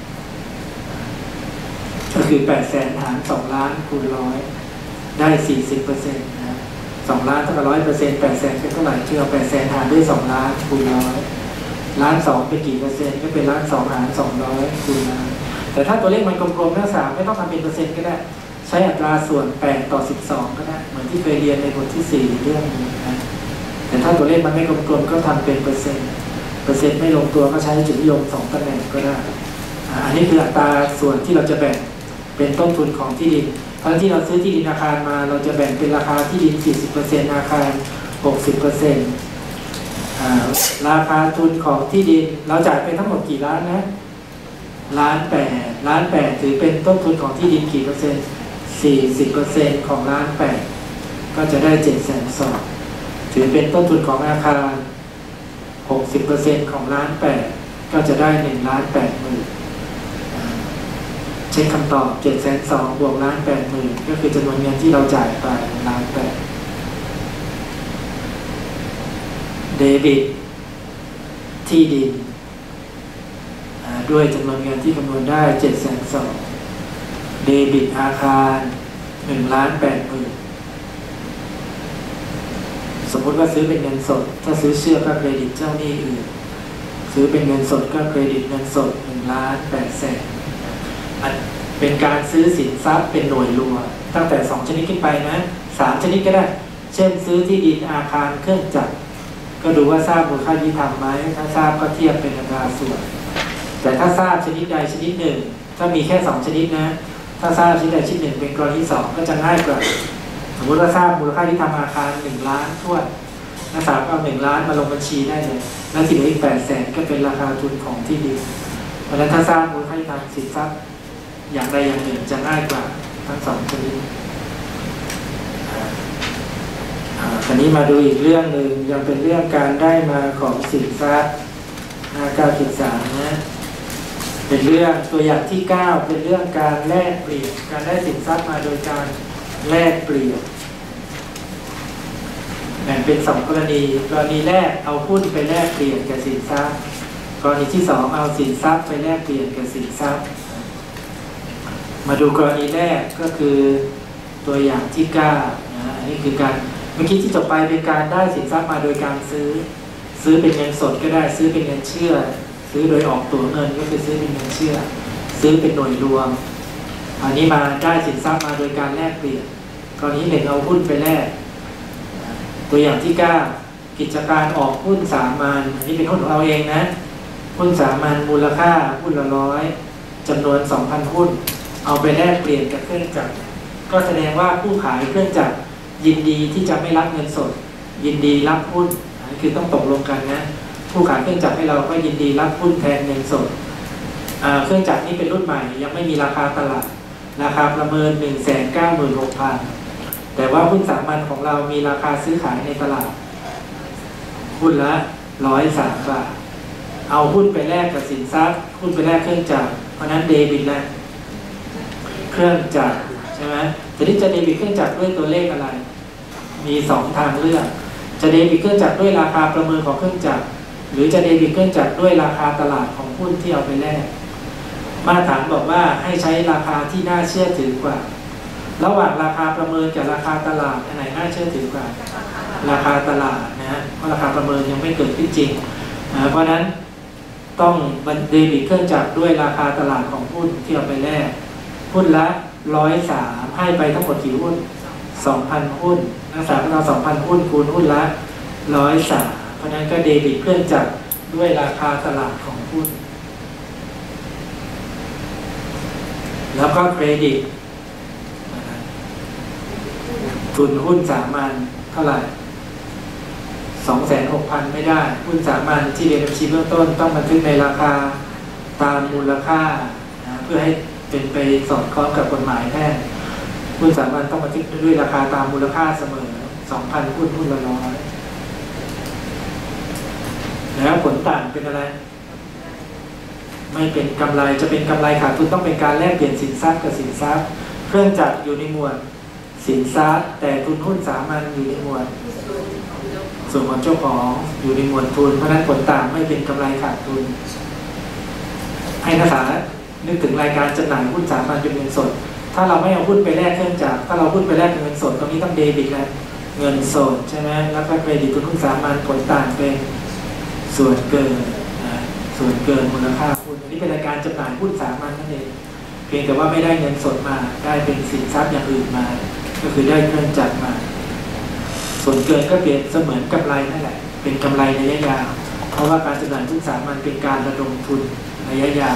ก็คือแปดแสนหารสองล้านคูณร้อยได้สี่สิบเปอร์เซ็นต์นะสองล้านเท่ากับร้อยเปอร์เซ็นต์แปดแสนเป็นเท่าไหร่คือเอาแปดแสนหารด้วยสองล้านคูณร้อยล้านสองเป็นกี่เปอร์เซ็นต์ก็เป็นล้านสองหารสองร้อยคูณล้านแต่ถ้าตัวเลขมันกลมๆนักศึกษาไม่ต้องทำเป็นเปอร์เซ็นต์ก็ได้ใช้อัตราส่วนแปดต่อสิบสองก็ได้เหมือนที่เคยเรียนในบทที่สี่เรื่องนี้นะแต่ถ้าตัวเลขมันไม่กลมๆก็ทำเป็นเปอร์เซ็นต์เปอร์เซ็นต์ไม่ลงตัวก็ใช้จุดนิยมสองตำแหน่งก็ได้อันนี้คืออัตราส่วนที่เราจะแบ่งเป็นต้นทุนของที่ดินตอนที่เราซื้อที่ดินอาคารมาเราจะแบ่งเป็นราคาที่ดิน สี่สิบเปอร์เซ็นต์ อาคาร หกสิบเปอร์เซ็นต์ อ่าราคาทุนของที่ดินเราจ่ายไปทั้งหมดกี่ล้านนะล้านแปดล้านแปดถือเป็นต้นทุนของที่ดินกี่เปอร์เซ็นต์ สี่สิบเปอร์เซ็นต์ ของล้านแปดก็จะได้เจ็ดแสนสองถือเป็นต้นทุนของอาคาร หกสิบเปอร์เซ็นต์ ของล้านแปดก็จะได้หนึ่งล้านแปดหมื่นเช็คคำตอบเจ็ดแสนสองบวกล้านแปดหมื่นก็คือจำนวนเงินที่เราจ่ายไปล้านแปดเดบิตที่ดินด้วยจำนวนเงินที่คำนวณได้เจ็ดแสนสองเดบิตอาคารหนึ่งล้านแปดหมื่นสมมติว่าซื้อเป็นเงินสดถ้าซื้อเชื่อก็เครดิตเจ้าหนี้อื่นซื้อเป็นเงินสดก็เครดิตเงินสดหนึ่งล้านแปดแสนเป็นการซื้อสินทรัพย์เป็นหน่วยรวมตั้งแต่สองชนิดขึ้นไปนะสามชนิดก็ได้เช่นซื้อที่ดินอาคารเครื่องจักรก็ดูว่าทราบมูลค่ายุติธรรมไหมถ้าทราบก็เทียบเป็นอัตราส่วนแต่ถ้าทราบชนิดใดชนิดหนึ่งถ้ามีแค่สองชนิดนะถ้าทราบชนิดใดชนิดหนึ่งเป็นกรณีสองก็จะง่ายกว่าสมมติว่าทราบมูลค่ายุติธรรมอาคารหนึ่งล้านทั่วนักศึกษาก็เอาหนึ่งล้านมาลงบัญชีได้เลยแล้วที่เหลืออีกแปดแสนก็เป็นราคาทุนของที่ดินเพราะฉะนั้นถ้าทราบมูลค่ายุติธรรมสินทรัพย์อย่างใดอย่างหนึ่งจะง่ายกว่าทั้งสองชนิดคราวนี้มาดูอีกเรื่องหนึ่งยังเป็นเรื่องการได้มาของสินทรัพย์หน้าเก้าสิบสามนะเป็นเรื่องตัวอย่างที่เก้าเป็นเรื่องการแลกเปลี่ยนการได้สินทรัพย์มาโดยการแลกเปลี่ยนแบ่งเป็นสองกรณีกรณีแรกเอาหุ้นไปแลกเปลี่ยนกับสินทรัพย์กรณีที่สองเอาสินทรัพย์ไปแลกเปลี่ยนกับสินทรัพย์มาดูกรณีแรกก็คือตัวอย่างที่เก้านะอันนี้คือการเมื่อกี้ที่จบไปเป็นการได้สินทรัพย์มาโดยการซื้อซื้อเป็นเงินสดก็ได้ซื้อเป็นเงินเชื่อซื้อโดยออกตั๋วเงินก็คือซื้อเป็นเงินเชื่อซื้อเป็นหน่วยรวมอันนี้มาได้สินทรัพย์มาโดยการแลกเปลี่ยนกรณีหนึ่งเอาหุ้นไปแลกตัวอย่างที่เก้ากิจการออกหุ้นสามัญอันนี้เป็นหุ้นของเราเองนะหุ้นสามัญมูลค่าหุ้นละร้อยจำนวน สองพัน หุ้นเอาไปแลกเปลี่ยนกับเครื่องจักรก็แสดงว่าผู้ขายเครื่องจักรยินดีที่จะไม่รับเงินสดยินดีรับหุ้นนี่คือต้องตกลงกันนะผู้ขายเครื่องจักรให้เราก็ยินดีรับหุ้นแทนเงินสดเครื่องจักรนี้เป็นรุ่นใหม่ยังไม่มีราคาตลาดราคาประเมิน หนึ่งแสนเก้าหมื่นหกพัน แต่ว่าหุ้นสามัญของเรามีราคาซื้อขายในตลาดหุ้นละหนึ่งร้อยสามบาทเอาหุ้นไปแลกกับสินทรัพย์หุ้นไปแลกเครื่องจักรเพราะนั้นเดบิตแล้วเครื่องจักรใช่ไหมทีนี้จะเดบิตเครื่องจักรด้วยตัวเลขอะไรมีสองทางเลือกจะเดบิตเครื่องจักรด้วยราคาประเมินของเครื่องจักรหรือจะเดบิตเครื่องจักรด้วยราคาตลาดของหุ้นที่เอาไปแลกมาตรฐานบอกว่าให้ใช้ราคาที่น่าเชื่อถือกว่าระหว่างราคาประเมินกับราคาตลาดอันไหนน่าเชื่อถือกว่าราคาตลาดนะฮะเพราะราคาประเมินยังไม่เกิดขึ้นจริงนะเพราะนั้นต้องเดบิตเครื่องจักรด้วยราคาตลาดของหุ้นที่เอาไปแลกหุ้นละร้อยสามให้ไปทั้งหมดกี่หุ้นสองพันหุ้นนักศึกษาเราสองพันหุ้นคูณหุ้นละร้อยสามเพราะนั้นก็เดบิตเครื่องจักรด้วยราคาตลาดของหุ้นแล้วก็เครดิตทุนหุ้นสามัญเท่าไหร่ สองแสนหกพัน ไม่ได้หุ้นสามัญที่เรียนบัญชีเบื้องต้นต้องบันทึกในราคาตามมูลค่านะเพื่อให้เป็นไปสอดคล้องกับกฎหมายแพ่งหุ้นสามัญต้องบันทึกด้วยราคาตามมูลค่าเสมอ สองพัน หุ้นหุ้นละร้อยแล้วผลต่างเป็นอะไรไม่เป็นกำไรจะเป็นกำไรขาดทุนต้องเป็นการแลกเปลี่ยนสินทรัพย์กับสินทรัพย์เครื่องจักรอยู่ในหมวดสินทรัพย์แต่ทุนหุ้นสามัญอยู่ในหมวดส่วนของเจ้าของอยู่ในหมวดทุนเพราะนั้นผลต่างไม่เป็นกำไรขาดทุนให้นักศึกษานึกถึงรายการจำหน่ายหุ้นสามัญเป็นเงินสดถ้าเราไม่เอาหุ้นไปแลกเครื่องจักรถ้าเราหุ้นไปแลกเงินสดตรงนี้ต้องเดบิตแล้วเงินสดใช่ไหมแล้วก็เครดิตทุนหุ้นสามัญผลต่างเป็นส่วนเกินส่วนเกินมูลค่าหุ้นอันนี้เป็นรายการจำหน่ายหุ้นสามัญนั่นเองเพียงแต่ว่าไม่ได้เงินสดมาได้เป็นสินทรัพย์อย่างอื่นมาก็คือได้เครื่องจักรมาส่วนเกินก็เปรียบเสมือนกำไรนั่นแหละเป็นกำไรระยะยาวเพราะว่าการจำหน่ายหุ้นสามัญเป็นการระดมทุนระยะยาว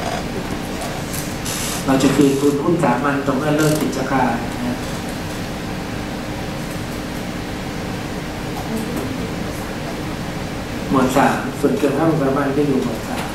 เราจะคืนทุนหุ้นสามัญตรงเมื่อเริ่มกิจการนะหมวดสามส่วนเกินถ้าหุ้นสามัญก็อยู่หมวดสาม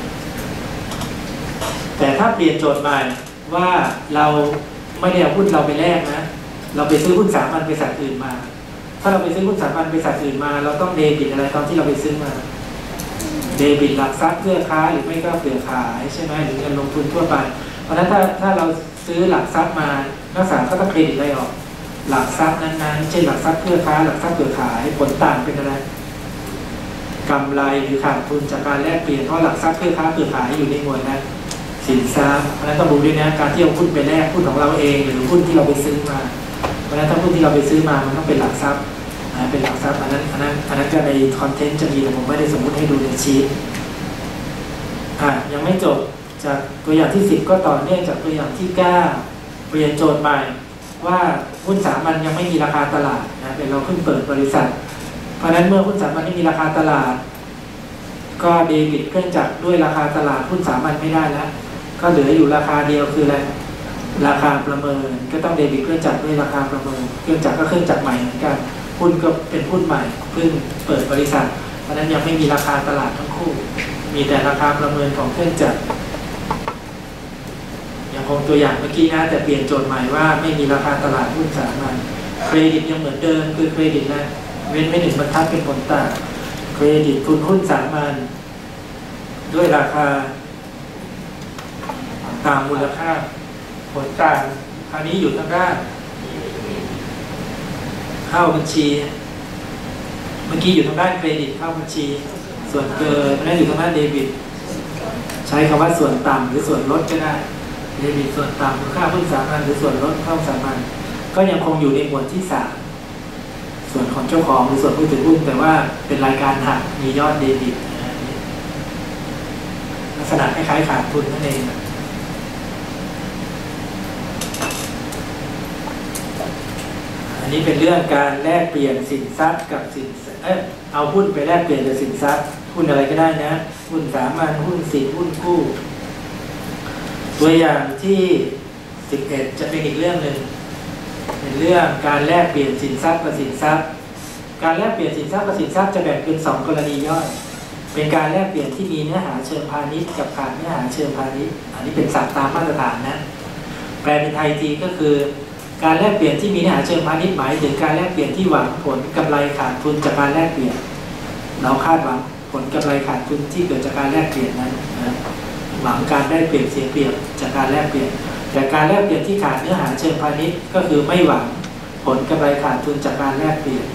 แต่ถ้าเปลี่ยนโจทย์ใหม่ว่าเราไม่ได้เอาหุ้นเราไปแลกนะเราไปซื้อหุ้นสามัญบริษัทอื่นมาถ้าเราไปซื้อหุ้นสามัญบริษัทอื่นมาเราต้องเดบิตอะไรตอนที่เราไปซื้อมาเดบิตหลักทรัพย์เพื่อค้าหรือไม่ก็เผื่อขายใช่ไหมหรือเงินลงทุนทั่วไปเพราะฉะนั้นถ้าถ้าเราซื้อหลักทรัพย์มานักศึกษาก็ต้องเครดิตอะไรออกหลักทรัพย์นั้นๆเช่นหลักทรัพย์เพื่อค้าหลักทรัพย์เผื่อขายผลต่างเป็นอะไรกำไรหรือขาดทุนจากการแลกเปลี่ยนเพราะหลักทรัพย์เพื่อค้าเผื่อขายอยู่ในหมวดนั้นสินทรัพย์เพราะฉะนั้นต้องรู้ด้วยนะการที่เอาหุ้นไปแลกหุ้นของเราเองหรือหุ้นที่เราไปซื้อมาเพราะฉะนั้นถ้าหุ้นที่เราไปซื้อมามันต้องเป็นหลักทรัพย์เป็นหลักทรัพย์อันนั้นอันนั้นอันนั้นก็ในคอนเทนต์จะมีแต่ผมไม่ได้สมมุติให้ดูในชีทอ่ะยังไม่จบจากตัวอย่างที่สิบก็ต่อเนื่องจากตัวอย่างที่เก้าเปลี่ยนโจทย์ใหม่ว่าหุ้นสามัญยังไม่มีราคาตลาดนะเป็นเราเพิ่งเปิดบริษัทเพราะฉะนั้นเมื่อหุ้นสามัญไม่มีราคาตลาดก็เดบิตเครื่องจักรด้วยราคาตลาดหุ้นสามัญไม่ได้แล้วก็เหลืออยู่ราคาเดียวคืออะไรราคาประเมินก็ต้องเดบิตเครื่องจักรด้วยราคาประเมินเครื่องจักรก็เครื่องจักรใหม่เหมือนกันหุ้นก็เป็นหุ้นใหม่เพิ่งเปิดบริษัทเพราะนั้นยังไม่มีราคาตลาดทั้งคู่มีแต่ราคาประเมินของเครื่องจักรอย่างของตัวอย่างเมื่อกี้นะแต่เปลี่ยนโจทย์ใหม่ว่าไม่มีราคาตลาดหุ้นสามัญเครดิตยังเหมือนเดิมคือเครดิตนะเว้นไม่หนึ่งบรรทัดเป็นผลต่างเครดิตทุนหุ้นสามัญด้วยราคาตามมูลค่าผลต่างคราวนี้อยู่ทางด้านเข้าบัญชีเมื่อกี้อยู่ทางด้านเครดิตเข้าบัญชีส่วนเกินนั่นอยู่ทางด้านเดบิตใช้คำว่าส่วนต่ำหรือส่วนลดก็ได้เดบิตส่วนต่ำมูลค่าหุ้นสามัญหรือส่วนลดเข้าสามัญก็ยังคงอยู่ในหมวดที่สามส่วนของเจ้าของหรือส่วนผู้ถือหุ้นแต่ว่าเป็นรายการหักมียอดเดบิตลักษณะคล้ายๆขาดทุนนั่นเองอันนี้เป็นเรื่องการแลกเปลี่ยนสินทรัพย์กับสินเอ้เอาหุ้นไปแลกเปลี่ยนกับสินทรัพย์หุ้นอะไรก็ได้นะหุ้นสามัญหุ้นสินหุ้นกู้ตัวอย่างที่สิบเอ็ดจะเป็นอีกเรื่องหนึ่งเป็นเรื่องการแลกเปลี่ยนสินทรัพย์กับสินทรัพย์การแลกเปลี่ยนสินทรัพย์กับสินทรัพย์จะแบ่งเป็นสองกรณีย่อยเป็นการแลกเปลี่ยนที่มีเนื้อหาเชิงพาณิชย์กับขาดเนื้อหาเชิงพาณิชย์อันนี้เป็นศัพท์ตามมาตรฐานนะแปลเป็นไทยทีก็คือการแลกเปลี่ยนที่มีเนื้อหาเชิงพาณิชย์หมายถึงการแลกเปลี่ยนที่หวังผลกำไรขาดทุนจากการแลกเปลี่ยนเราคาดหวังผลกำไรขาดทุนที่เกิดจากการแลกเปลี่ยนนั้นนะหวังการได้เปรียบเสียเปรียบจากการแลกเปลี่ยนแต่การแลกเปลี่ยนที่ขาดเนื้อหาเชิงพาณิชย์ก็คือไม่หวังผลกำไรขาดทุนจากการแลกเปลี่ยน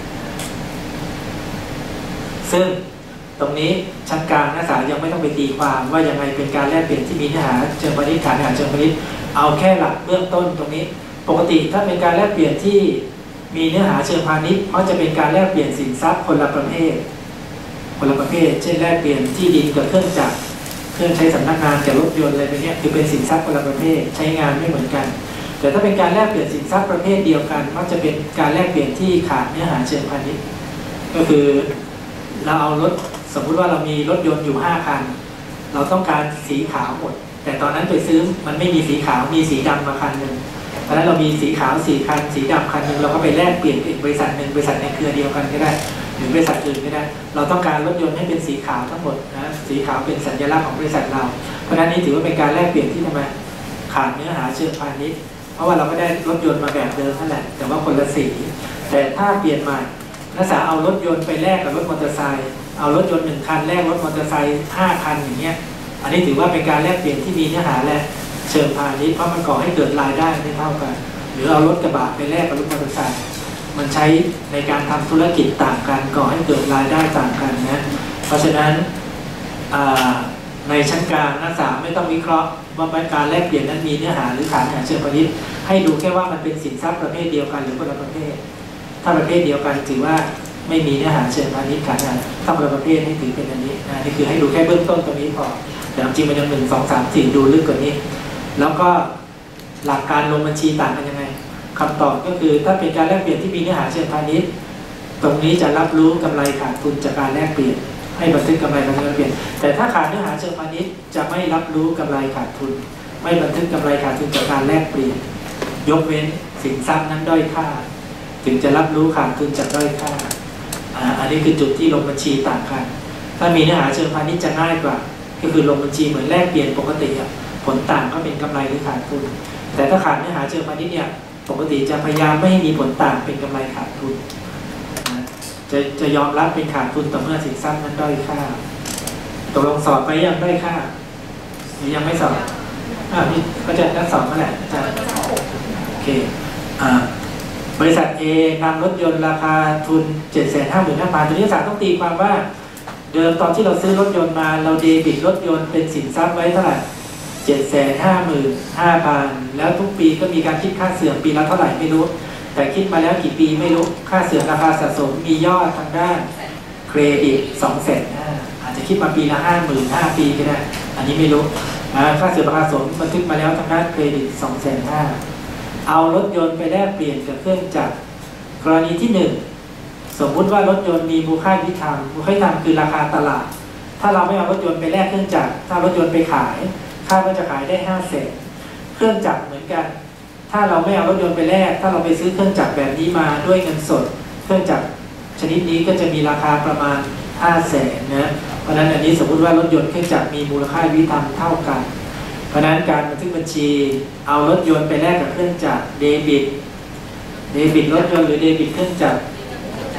ซึ่งตรงนี้ชั้นกลางนักศึกษายังไม่ต้องไปตีความว่ายังไงเป็นการแลกเปลี่ยนที่มีเนื้อหาเชิงพาณิชย์ขาดเนื้อหาเชิงพาณิชย์เอาแค่หลักเบื้องต้นตรงนี้ปกติถ้าเป็นการแลกเปลี่ยนที่มีเนื้อหาเชิงพาณิชย์เพราะจะเป็นการแลกเปลี่ยนสินทรัพย์คนละประเภทคนละประเภทเช่นแลกเปลี่ยนที่ดินกับเครื่องจักรเครื่องใช้สำนักงานกับรถยนต์อะไรแบบนี้คือเป็นสินทรัพย์คนละประเภทใช้งานไม่เหมือนกันแต่ถ้าเป็นการแลกเปลี่ยนสินทรัพย์ประเภทเดียวกันมักจะเป็นการแลกเปลี่ยนที่ขาดเนื้อหาเชิงพาณิชย์ก็คือเราเอารถสมมุติว่าเรามีรถยนต์อยู่ห้าคันเราต้องการสีขาวหมดแต่ตอนนั้นไปซื้อมันไม่มีสีขาวมีสีดำมาคันหนึ่งเพราะฉะนั้นเรามีสีขาวสี่คันสีดำคันหนึ่งเราก็ไปแลกเปลี่ยนกับบริษัทหนึ่งบริษัทในเครือเดียวกันก็ได้หรือบริษัทอื่นก็ได้เราต้องการรถยนต์ให้เป็นสีขาวทั้งหมดนะสีขาวเป็นสัญลักษณ์ของบริษัทเราเพราะฉะนั้นนี่ถือว่าเป็นการแลกเปลี่ยนที่ทำไมขาดเนื้อหาเชิงพาณิชย์เพราะว่าเราก็ได้รถยนต์มาแบบเดิมนั่นแหละแต่ว่าคนละสีแต่ถ้าเปลี่ยนใหม่นักศึกษาเอารถยนต์ไปแลกกับรถมอเตอร์ไซค์เอารถยนต์หนึ่งคันแลกรถมอเตอร์ไซค์ห้าคันอย่างเงี้ยอันนี้ถือว่าเป็นการแลกเปลี่ยนที่มีเนื้อหาและเชิงพาณิชย์เพราะมันก่อให้เกิดรายได้ไม่เท่ากันหรือเอารถกระบะไปแลกกับรถมอเตอร์ไซค์มันใช้ในการทำธุรกิจต่างกันก่อให้เกิดรายได้ต่างกันนะเพราะฉะนั้นในชั้นกลางนักศึกษาไม่ต้องวิเคราะห์ว่าการแลกเปลี่ยนนั้นมีเนื้อหาหรือขาดเนื้อหาเชิงพาณิชย์ให้ดูแค่ว่ามันเป็นสินทรัพย์ประเภทเดียวกันหรือคนละประเภทถ้าประเภทเดียวกันถือว่าไม่มีเนื้อหาเชิงพาณิชย์ขาดนะถ้าคนละประเภทให้ถือเป็นอันนี้นะนี่คือให้ดูแค่เบื้องต้นตรงนี้พอแต่จริงมันยังหนึ่งสองสามสี่ดูลึกกว่านี้แล้วก็หลักการลงบัญชีต่างกันยังไงคำตอบก็คือถ้าเป็นการแลกเปลี่ยนที่มีเนื้อหาเชิงพาณิชย์ตรงนี้จะรับรู้กำไรขาดทุนจากการแลกเปลี่ยนให้บันทึกกำไรการแลกเปลี่ยนแต่ถ้าขาดเนื้อหาเชิงพาณิชย์จะไม่รับรู้กำไรขาดทุนไม่บันทึกกำไรขาดทุนจากการแลกเปลี่ยนยกเว้นสินทรัพย์นั้นด้อยค่าถึงจะรับรู้ขาดทุนจากด้อยค่าอันนี้คือจุดที่ลงบัญชีต่างกันถ้ามีเนื้อหาเชิงพาณิชย์จะง่ายกว่าก็คือลงบัญชีเหมือนแลกเปลี่ยนปกติผลต่างก็เป็นกำไรหรือขาดทุนแต่ถ้าขาดเนื้อหาเชิงพาณิชย์เนี่ยปกติจะพยายามไม่ให้มีผลต่างเป็นกำไรขาดทุนจะจะยอมรับเป็นขาดทุนต่อเมื่อสินทรัพย์นั้นด้อยค่าตกลงสอบไปยังด้อยค่าหรือยังไม่สอบอ่านี่ก็จะนัดสอบเมื่อไหร่อาจารย์โอเคอ่าบริษัท A นำรถยนต์ราคาทุน เจ็ดแสนห้าหมื่นห้าพัน ตัวนี้ศาลต้องตีความว่าเดิมตอนที่เราซื้อรถยนต์มาเราเดบิตรถยนต์เป็นสินทรัพย์ไว้เท่าไหร่ เจ็ดแสนห้าหมื่นห้าพัน แล้วทุกปีก็มีการคิดค่าเสื่อมปีละเท่าไหร่ไม่รู้แต่คิดมาแล้วกี่ปีไม่รู้ค่าเสื่อมราคาสะสมมียอดทางด้านเครดิต สองแสนห้าหมื่น อาจจะคิดมาปีละ ห้าหมื่น ห้าปีก็ได้อันนี้ไม่รู้ค่าเสื่อมราคาสะสมบันทึกมาแล้วทางด้านเครดิต สองแสนห้าหมื่นเอารถยนต์ไปแลกเปลี่ยนกับเครื่องจักรกรณีที่หนึ่งสมมุติว่ารถยนต์มีมูลค่ายุติธรรมมูลค่ายุติธรรมคือราคาตลาดถ้าเราไม่เอารถยนต์ไปแลกเครื่องจักรถ้ารถยนต์ไปขายคาดว่าจะขายได้ห้าแสนเครื่องจักรเหมือนกันถ้าเราไม่เอารถยนต์ไปแลกถ้าเราไปซื้อเครื่องจักรแบบนี้มาด้วยเงินสดเครื่องจักรชนิดนี้ก็จะมีราคาประมาณห้าแสนนะเพราะฉะนั้นอันนี้สมมุติว่ารถยนต์เครื่องจักรมีมูลค่ายุติธรรมเท่ากันเพราะฉะนั้นการบันทึกบัญชีเอารถยนต์ไปแลกกับเครื่องจักรเดบิตเดบิตรถยนต์หรือเดบิตเครื่องจักร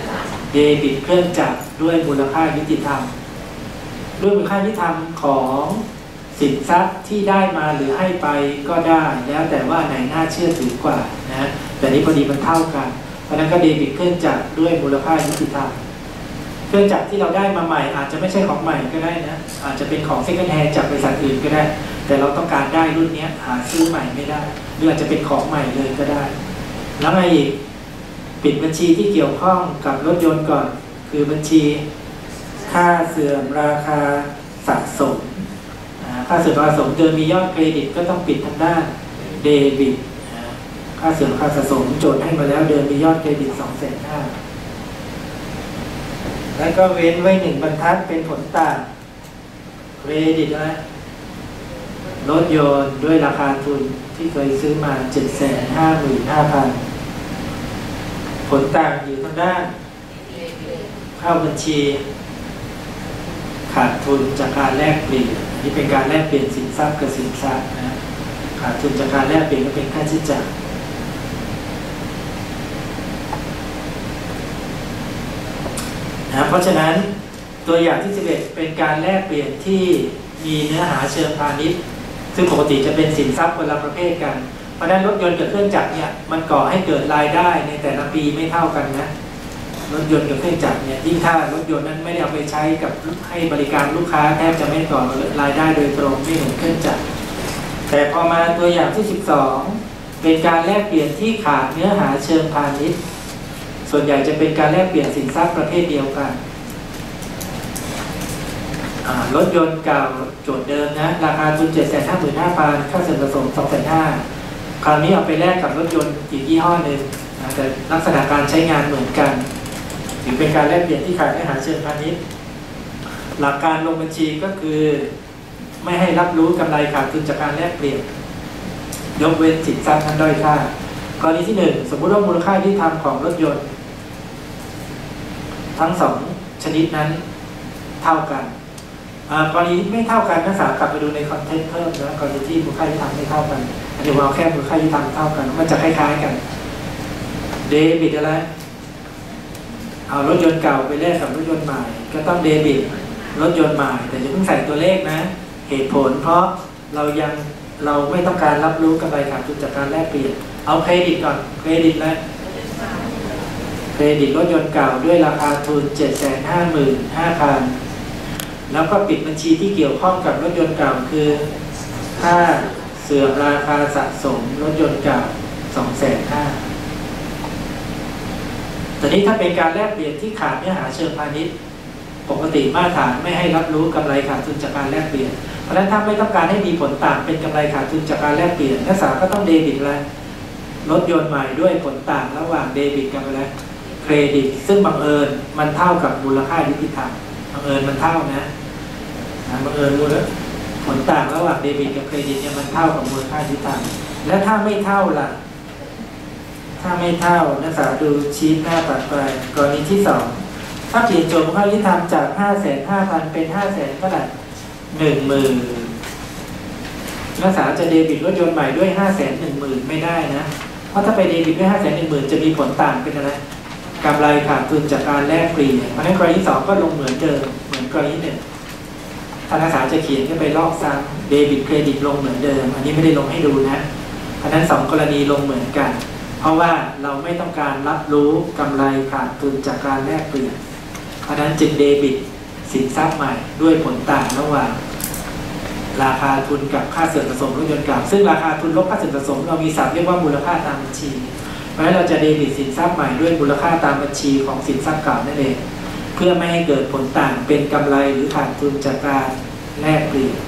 เดบิตเครื่องจักรด้วยมูลค่ายุติธรรมด้วยมูลค่ายุติธรรมของสินทรัพย์ที่ได้มาหรือให้ไปก็ได้แล้วแต่ว่าไหนน่าเชื่อถือกว่านะแต่นี้พอดีมันเท่ากันเพราะนั้นก็เดบิตเครื่องจักรด้วยมูลค่ายุติธรรมเครื่องจักรที่เราได้มาใหม่อาจจะไม่ใช่ของใหม่ก็ได้นะอาจจะเป็นของเซ็กแฮนด์จากบริษัทอื่นก็ได้แต่เราต้องการได้รุ่นนี้หาซื้อใหม่ไม่ได้หรืออาจจะเป็นของใหม่เลยก็ได้แล้วไงอีกปิดบัญชีที่เกี่ยวข้องกับรถยนต์ก่อนคือบัญชีค่าเสื่อมราคาสะสมค่าเสื่อมราคาสะสมเดิมมียอดเครดิตก็ต้องปิดทางด้านเดบิตค่าเสื่อมราคาสะสมโจทย์ให้มาแล้วเดิมมียอดเครดิต สองแสนห้าหมื่น แล้วก็เว้นไว้หนึ่งบรรทัดเป็นผลต่างเครดิตนะรถยนต์ด้วยราคาทุนที่เคยซื้อมา เจ็ดแสนห้าหมื่นห้าพัน ผลต่างอยู่ทางด้านเข้าบัญชีขาดทุนจากการแลกเปลี่ยนนี่เป็นการแลกเปลี่ยนสินทรัพย์กับสินทรัพย์นะขาดทุนจากการแลกเปลี่ยนก็เป็นค่าใช้จ่ายนะเพราะฉะนั้นตัวอย่างที่สิบเอ็ดเป็นการแลกเปลี่ยนที่มีเนื้อหาเชิงพาณิชย์ซึ่งปกติจะเป็นสินทรัพย์คนละประเภทกันเพราะฉะนั้นรถยนต์กับเครื่องจักรเนี่ยมันก่อให้เกิดรายได้ในแต่ละปีไม่เท่ากันนะรถยนต์กับเครื่องจักรเนี่ยยิ่งถ้ารถยนต์นั้นไม่ได้เอาไปใช้กับให้บริการลูกค้าแทบจะไม่ก่อรายได้โดยตรงไม่เหมือนเครื่องจักรแต่พอมาตัวอย่างที่สิบสองเป็นการแลกเปลี่ยนที่ขาดเนื้อหาเชิงพาณิชย์ส่วนใหญ่จะเป็นการแลกเปลี่ยนสินทรัพย์ประเภทเดียวกันรถยนต์เก่าโจทย์เดิมนะราคาทุน เจ็ดแสนห้าหมื่นห้าพัน ค่าส่วนผสม สองแสนห้าหมื่น คราวนี้เอาไปแลกกับรถยนต์อีกยี่ห้อหนึ่งนะแต่ลักษณะการใช้งานเหมือนกันถือเป็นการแลกเปลี่ยนที่ขาดเนื้อหาเชิงพาณิชย์หลักการลงบัญชีก็คือไม่ให้รับรู้กำไรขาดทุนจากการแลกเปลี่ยนยกเว้นสินทรัพย์นั้นด้อยค่ากรณีที่หนึ่งสมมุติว่ามูลค่าที่ทำของรถยนต์ทั้งสองชนิดนั้นเท่ากันกรณีไม่เท่ากันนักศึกษากลับไปดูในคอนเทนต์เพิ่มนะกรณีที่มูลค่าที่ทำไม่เท่ากันอันนี้เราแค่มูลค่าที่ทำเท่ากันมันจะคล้ายๆกันเดบิตอะไรเอารถยนต์เก่าไปแลกกับรถยนต์ใหม่ก็ต้องเดบิตรถยนต์ใหม่แต่อย่าเพิ่งใส่ตัวเลขนะเหตุผลเพราะเรายังเราไม่ต้องการรับรู้กำไรขาดทุนจากการแลกเปลี่ยนเอาเครดิตก่อนเครดิตแล้วเครดิตรถยนต์เก่าด้วยราคาทุน เจ็ดแสนห้าหมื่นห้าพัน แล้วก็ปิดบัญชีที่เกี่ยวข้องกับรถยนต์เก่าคือค่าเสื่อมราคาสะสมรถยนต์เก่า สองแสนห้าหมื่น ตอนนี้ถ้าเป็นการแลกเปลี่ยนที่ขาดเนื้อหาเชิงพาณิชย์ปกติมาตรฐานไม่ให้รับรู้กำไรขาดทุนจากการแลกเปลี่ยนเพราะฉะนั้นถ้าไม่ต้องการให้มีผลต่างเป็นกำไรขาดทุนจากการแลกเปลี่ยนนักศึกษาก็ต้องเดบิตอะไรรถยนต์ใหม่ด้วยผลต่างระหว่างเดบิตกับอะไรเครดิตซึ่งบังเอิญมันเท่ากับมูลค่ายุติธรรมบังเอิญมันเท่านะบังเอิญมูลผลต่างระหว่างเดบิตกับเครดิตเนี่ยมันเท่ากับมูลค่ายุติธรรมแล้วถ้าไม่เท่าล่ะถ้าไม่เท่านักศึกษาดูชีทหน้าตัดไปกรณีที่สองถ้าเปลี่ยนโจทย์มูลค่ายุติธรรมจาก ห้าแสนห้าพัน เป็น ห้าแสนเท่าไหร่ หนึ่งหมื่น นักศึกษาจะเดบิตรถยนต์ใหม่ด้วย ห้าแสนหนึ่งหมื่น ไม่ได้นะเพราะถ้าไปเดบิตด้วย ห้าแสนหนึ่งหมื่น จะมีผลต่างเป็นอะไรกำไรขาดทุนจากการแลกเปลี่ยนเพราะฉะนั้นกรณีที่สองก็ลงเหมือนเดิมเหมือนกรณีหนึ่งถ้านักศึกษาจะเขียนแค่ไปลอกซ้ำเดบิตเครดิตลงเหมือนเดิมอันนี้ไม่ได้ลงให้ดูนะเพราะฉะนั้นสองกรณีลงเหมือนกันเพราะว่าเราไม่ต้องการรับรู้กำไรขาดทุนจากการแลกเปลี่ยนเพราะฉะนั้นจึงเดบิตสินทรัพย์ใหม่ด้วยผลต่างระหว่างราคาทุนกับค่าเสื่อมผสมรถยนต์เก่าซึ่งราคาทุนลบค่าเสื่อมผสมเรามีศัพท์เรียกว่ามูลค่าตามบัญชีเพราะฉะนั้นเราจะเดบิตสินทรัพย์ใหม่ด้วยมูลค่าตามบัญชีของสินทรัพย์เก่านั่นเองเพื่อไม่ให้เกิดผลต่างเป็นกำไรหรือขาดทุนจากการแลกเปลี่ยน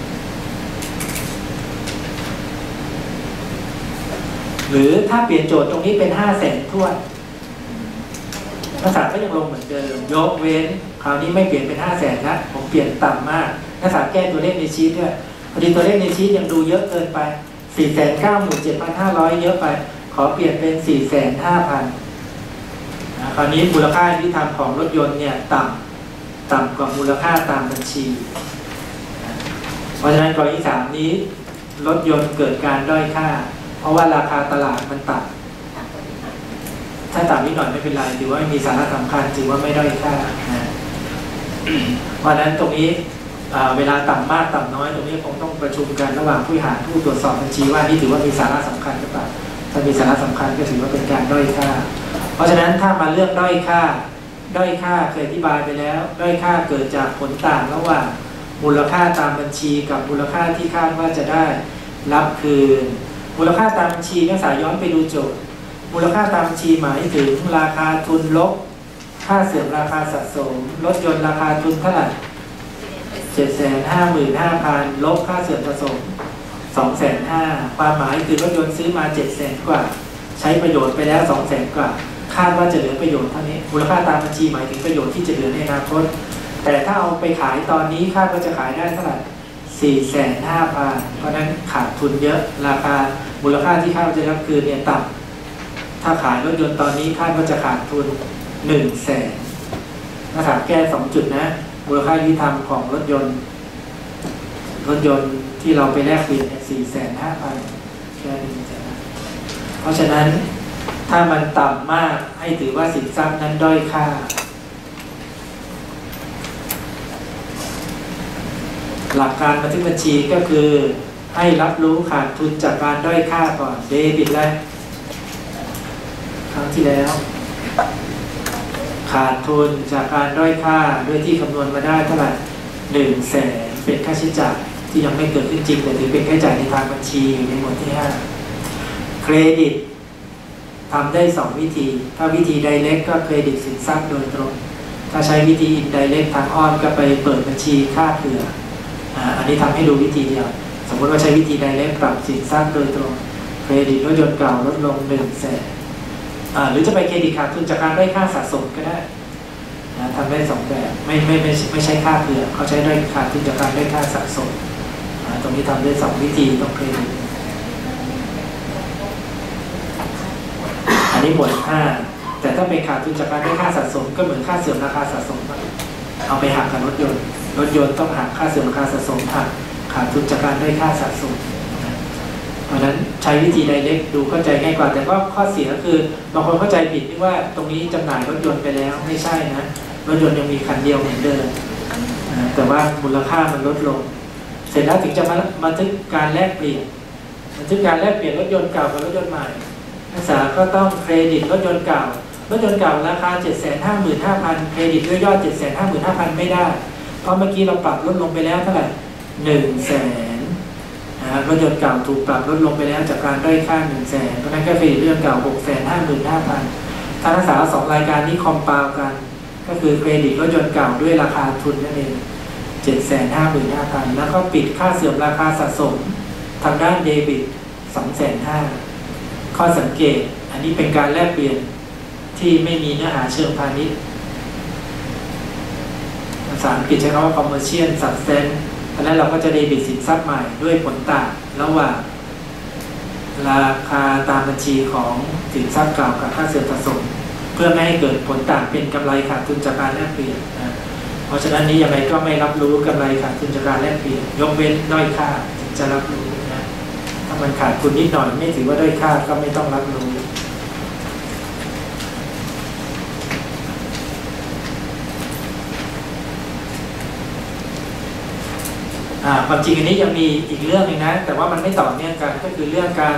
หรือถ้าเปลี่ยนโจทย์ตรงนี้เป็นห้าแสนถ้วนภาษาก็ยังลงเหมือนเดิมยกเว้นคราวนี้ไม่เปลี่ยนเป็นห้าแสนนะผมเปลี่ยนต่ำมากภาษาแก้ตัวเลขในชีทด้วยพอดีตัวเลขในชีทยังดูเยอะเกินไป สี่แสนเก้าหมื่นเจ็ดพันห้าร้อย เยอะไปขอเปลี่ยนเป็น สี่แสนห้าพัน คราวนี้มูลค่าที่ทำของรถยนต์เนี่ยต่ำต่ำกว่ามูลค่าตามบัญชีเพราะฉะนั้นกรณีสามนี้รถยนต์เกิดการด้อยค่าเพราะว่าราคาตลาดมันต่ำถ้าถ้าต่ำนิดหน่อยไม่เป็นไรถือว่ามีสาระสำคัญถือว่าไม่ด้อยค่านะเพราะฉะนั้นตรงนี้เวลาต่ำมากต่ำน้อยตรงนี้คงต้องประชุมกันระหว่างผู้บริหารผู้ตรวจสอบบัญชีว่านี่ถือว่ามีสาระสำคัญหรือเปล่าถ้ามีสาระสำคัญก็ถือว่าเป็นการด้อยค่าเพราะฉะนั้นถ้ามาเลือกด้อยค่าด้อยค่าเคยอธิบายไปแล้วด้อยค่าเกิดจากผลต่างระหว่างมูลค่าตามบัญชีกับมูลค่าที่คาดว่าจะได้รับคืนมูลค่าตามบัญชีนักศึกษาย้อนไปดูโจทย์มูลค่าตามบัญชีหมายถึงราคาทุนลบค่าเสื่อมราคาสะสมรถยนต์ราคาทุนเท่าไหร่เจ็ดแสนห้าหมื่นห้าพันลบค่าเสื่อมสะสมสองแสนห้าความหมายคือรถยนต์ซื้อมาเจ็ดแสนกว่าใช้ประโยชน์ไปแล้วสองแสนกว่าคาดว่าจะเหลือประโยชน์เท่านี้มูลค่าตามบัญชีหมายถึงประโยชน์ที่จะเหลือในอนาคตแต่ถ้าเอาไปขายตอนนี้คาดว่าจะขายได้เท่าไหร่สี่แสนห้าพันเพราะนั้นขาดทุนเยอะราคามูลค่าที่คาดว่าจะรับคืนเนี่ยต่ำถ้าขายรถยนต์ตอนนี้คาดว่าจะขาดทุนหนึ่งแสนนะครับแก้สองจุดนะมูลค่ายุติธรรมของรถยนต์รถยนต์ที่เราไปแลกเปลี่ยนเนี่ยสี่แสนห้าพันแค่นี้นะเพราะฉะนั้นถ้ามันต่ำมากให้ถือว่าสินทรัพย์นั้นด้อยค่าหลักการบันทึกบัญชีก็คือให้รับรู้ขาดทุนจากการด้อยค่าก่อนเดบิตเลยครั้งที่แล้วขาดทุนจากการด้อยค่าด้วยที่คำนวณมาได้เท่าไหร่หนึ่งแสนเป็นค่าใช้จ่ายที่ยังไม่เกิดขึ้นจริงแต่ถือเป็นค่าใช้จ่ายในทางบัญชีในหมวดที่ห้าเครดิตทำได้สองวิธีถ้าวิธี direct ก็เครดิตสินทรัพย์โดยตรงถ้าใช้วิธี indirect ทางอ้อมก็ไปเปิดบัญชีค่าเผื่ออ่าอันนี้ทำให้ดูวิธีเดียวสมมติว่าใช้วิธี direct ปรับสินทรัพย์โดยตรงเครดิตรถยนต์เก่าลดลงหนึ่งแสนหรือจะไปเครดิตขาดทุนจากการได้ค่าสะสมก็ได้นะทำได้สองแบบไม่ไม่ไม่ไม่ใช่ค่าเผื่อเขาใช้ได้ขาดทุนจากการได้ค่าสะสมนะตรงนี้ทำได้สองวิธีต้องเครดิตอันนี้หมวดห้าแต่ถ้าเป็นขาดทุนจากการได้ค่าสะสมก็เหมือนค่าเสื่อมราคาสะสมเอาไปหักกับรถยนต์รถยนต์ต้องหักค่าเสื่อมราคาสะสมหักขาดทุนจากการได้ค่าสะสมเพราะฉะนั้นใช้วิธีไดเรกดูเข้าใจง่ายกว่าแต่ก็ข้อเสียก็คือบางคนเข้าใจผิดที่ว่าตรงนี้จำหน่ายรถยนต์ไปแล้วไม่ใช่นะรถยนต์ยังมีคันเดียวเหมือนเดิมแต่ว่ามูลค่ามันลดลงเสร็จแล้วถึงจะมาบันทึกการแลกเปลี่ยนบันทึกการแลกเปลี่ยนรถยนต์เก่ากับรถยนต์ใหม่นักศึกษาก็ต้องเครดิตรถยนต์เก่ารถยนต์เก่าราคา เจ็ดแสนห้าหมื่นห้าพัน เครดิตด้วยยอด เจ็ดแสนห้าหมื่นห้าพัน ไม่ได้เพราะเมื่อกี้เราปรับลดลงไปแล้วเท่าไหร่ หนึ่งแสนรถยนต์เก่าถูกปรับลดลงไปแล้วจากการด้อยค่า หนึ่งแสนเพราะนั้นก็เครดิตเรื่องเก่า หกแสนห้าหมื่นห้าพัน ถ้านักศึกษาสองรายการนี้คอมพาวกันก็คือเครดิตรถยนต์เก่าด้วยราคาทุนนั่นเอง เจ็ดแสนห้าหมื่นห้าพัน แล้วก็ปิดค่าเสื่อมราคาสะสมทางด้านเดบิต สองแสนห้าหมื่น ข้อสังเกตอันนี้เป็นการแลกเปลี่ยนที่ไม่มีเนื้อหาเชิงพาณิชย์ภาษาอังกฤษใช้คำว่า commercial substance เพราะนั้นเราก็จะเดบิตสินทรัพย์ใหม่ด้วยผลต่างระหว่างราคาตามบัญชีของสินทรัพย์เก่ากับค่าเสื่อมสะสมเพื่อไม่ให้เกิดผลต่างเป็นกำไรขาดทุนจากการแลกเปลี่ยนนะเพราะฉะนั้นนี้ยังไงก็ไม่รับรู้กำไรขาดทุนจากการแลกเปลี่ยนยกเว้นด้อยค่าถึงจะรับรู้นะถ้ามันขาดทุนนิดหน่อยไม่ถือว่าด้อยค่าก็ไม่ต้องรับรู้ความจริงอันนี้ยังมีอีกเรื่องนึงนะแต่ว่ามันไม่ต่อเนื่องกันก็คือเรื่องการ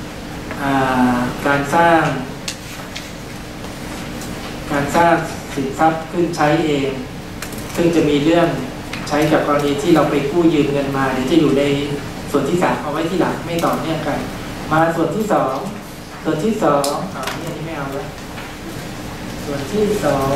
การสร้างการสร้างสินทรัพย์ขึ้นใช้เองซึ่งจะมีเรื่องใช้กับกรณีที่เราไปกู้ยืมเงินมาเดี๋ยวจะอยู่ในส่วนที่สามเอาไว้ที่หลังไม่ต่อเนื่องกันมาส่วนที่สองส่วนที่สองอ่านี่อันนี้ไม่เอาแล้วส่วนที่สอง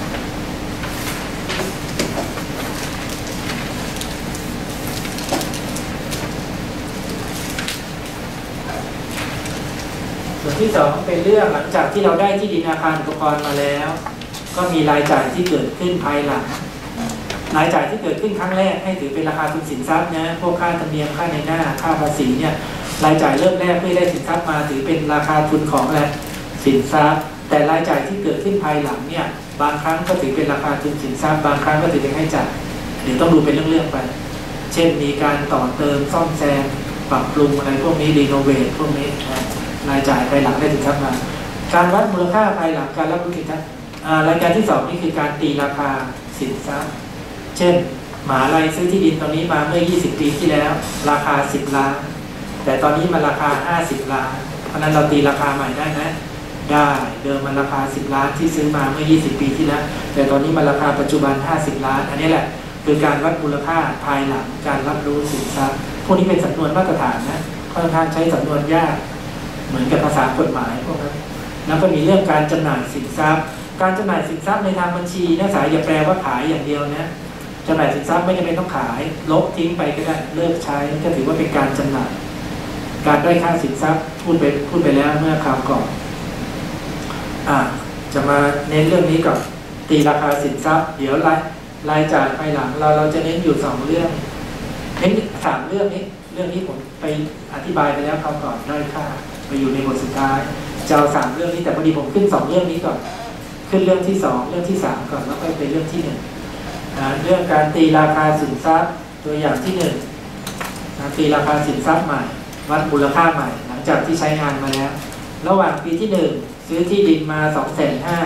ส่วนที่สองเป็นเรื่องหลังจากที่เราได้ที่ดินอาคารอุปกรณ์มาแล้วก็มีรายจ่ายที่เกิดขึ้นภายหลังรายจ่ายที่เกิดขึ้นครั้งแรกให้ถือเป็นราคาทุนสินทรัพย์นะพวกค่าธรรมเนียมค่าในหน้าค่าภาษีเนี่ยรายจ่ายเริ่มแรกเพื่อได้สินทรัพย์มาถือเป็นราคาทุนของอะไรสินทรัพย์แต่รายจ่ายที่เกิดขึ้นภายหลังเนี่ยบางครั้งก็ถือเป็นราคาทุนสินทรัพย์บางครั้งก็ถือเป็นค่าใช้จ่ายเดี๋ยวต้องดูเป็นเรื่องๆไปเช่นมีการต่อเติมซ่อมแซมปรับปรุงอะไรพวกนี้รีโนเวทพวกนี้รายจ่ายภายหลังได้สินทรัพย์มาการวัดมูลค่าภายหลังการรับรู้สินทรัพย์รายการที่สองนี่คือการตีราคาสินทรัพย์เช่นมหาลัยซื้อที่ดินตรงนี้มาเมื่อยี่สิบปีที่แล้วราคาสิบล้านแต่ตอนนี้มันราคาห้าสิบล้านเพราะนั้นเราตีราคาใหม่ได้ไหมได้เดิมมันราคาสิบล้านที่ซื้อมาเมื่อยี่สิบปีที่แล้วแต่ตอนนี้มันราคาปัจจุบันห้าสิบล้านอันนี้แหละคือการวัดมูลค่าภายหลังการรับรู้สินทรัพย์พวกนี้เป็นสำนวนมาตรฐานนะค่อนข้างใช้สำนวนยากเหมือนกับภาษากฎหมายพวกนั้นแล้วก็มีเรื่องการจำหน่ายสินทรัพย์การจำหน่ายสินทรัพย์ในทางบัญชีนักศึกษาอย่าแปลว่าขายอย่างเดียวนะจำหน่ายสินทรัพย์ไม่จำเป็นต้องขายลบทิ้งไปก็ได้เลิกใช้ก็ถือว่าเป็นการจำหน่ายการได้ค่าสินทรัพย์พูดไปพูดไปแล้วเมื่อคราวก่อนอ่ะจะมาเน้นเรื่องนี้ก่อนตีราคาสินทรัพย์เดี๋ยวรายรายจ่ายภายหลังเราเราจะเน้นอยู่สองเรื่องเน้นสามเรื่องนี้เรื่องนี้ผมไปอธิบายไปแล้วคราวก่อนได้ค่าไปอยู่ในบทสุดท้ายจะเอาสามเรื่องนี้แต่พอดีผมขึ้นสองเรื่องนี้ก่อนขึ้นเรื่องที่สองเรื่องที่สามก่อนแล้วก็ไปเรื่องที่หนึ่งเรื่องการตีราคาสินทรัพย์ตัวอย่างที่หนึ่งตีราคาสินทรัพย์ใหม่วัดมูลค่าใหม่หลังจากที่ใช้งานมาแล้วระหว่างปีที่หนึ่งซื้อที่ดินมาสองแสนห้า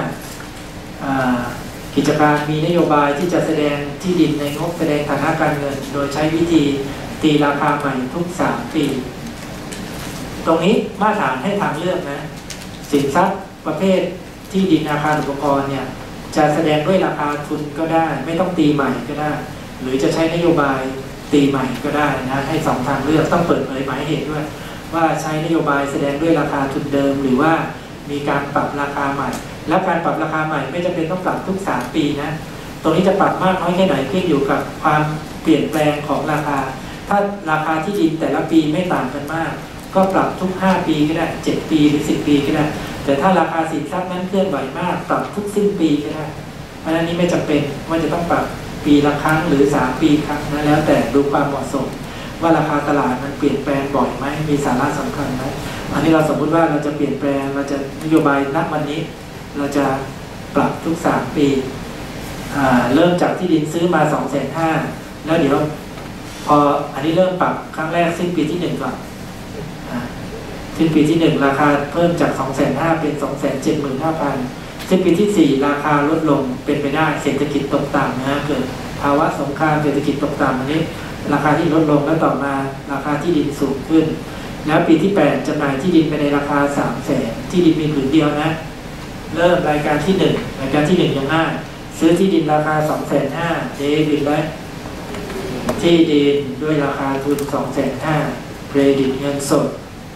กิจการมีนโยบายที่จะแสดงที่ดินในงบแสดงฐานะการเงินโดยใช้วิธีตีราคาใหม่ทุกสามปีตรงนี้มาตรฐานให้ทางเลือกนะสินทรัพย์ประเภทที่ดินอาคารอุปกรณ์เนี่ยจะแสดงด้วยราคาทุนก็ได้ไม่ต้องตีใหม่ก็ได้หรือจะใช้นโยบายตีใหม่ก็ได้นะให้สองทางเลือกต้องเปิดเผยหมายเหตุด้วยว่าใช้นโยบายแสดงด้วยราคาทุนเดิมหรือว่ามีการปรับราคาใหม่และการปรับราคาใหม่ไม่จำเป็นต้องปรับทุกสามปีนะตรงนี้จะปรับมากน้อยแค่ไหนขึ้นอยู่กับความเปลี่ยนแปลงของราคาถ้าราคาที่ดินแต่ละปีไม่ต่างกันมากก็ปรับทุกห้าปีก็ได้เจ็ดปีหรือสิบปีก็ได้แต่ถ้าราคาสินทรัพย์นั้นเคลื่อนไหวมากปรับทุกสิ้นปีก็ได้เพราะฉะนั้นนี้ไม่จำเป็นว่าจะต้องปรับปีละครั้งหรือสามปีครั้งนะแล้วแต่ดูความเหมาะสมว่าราคาตลาดมันเปลี่ยนแปลงบ่อยไหมมีสาระสำคัญไหมอันนี้เราสมมติว่าเราจะเปลี่ยนแปลงเราจะนโยบายณวันนี้เราจะปรับทุกสามปีเริ่มจากที่ดินซื้อมาสองแสนห้าแล้วเดี๋ยวพออันนี้เริ่มปรับครั้งแรกสิ้นปีที่หนึ่งก่อนสิ้นปีที่หนึ่งราคาเพิ่มจากสองแสนห้าเป็นสองแสนเจ็ดหมื่นห้าพันสิ้นปีที่สี่ราคาลดลงเป็นไปได้เศรษฐกิจตกต่ำนะเกิดภาวะสงครามเศรษฐกิจตกต่ำอันนี้ราคาที่ลดลงแล้วต่อมาราคาที่ดินสูงขึ้นแล้วปีที่แปดจำหน่ายที่ดินไปในราคาสามแสนที่ดินมีผืนเดียวนะเริ่มรายการที่หนึ่งรายการที่หนึ่งยังง่ายซื้อที่ดินราคาสองแสนห้าเดบิตไว้ที่ดินด้วยราคาทุนสองแสนห้าเครดิตเงินสด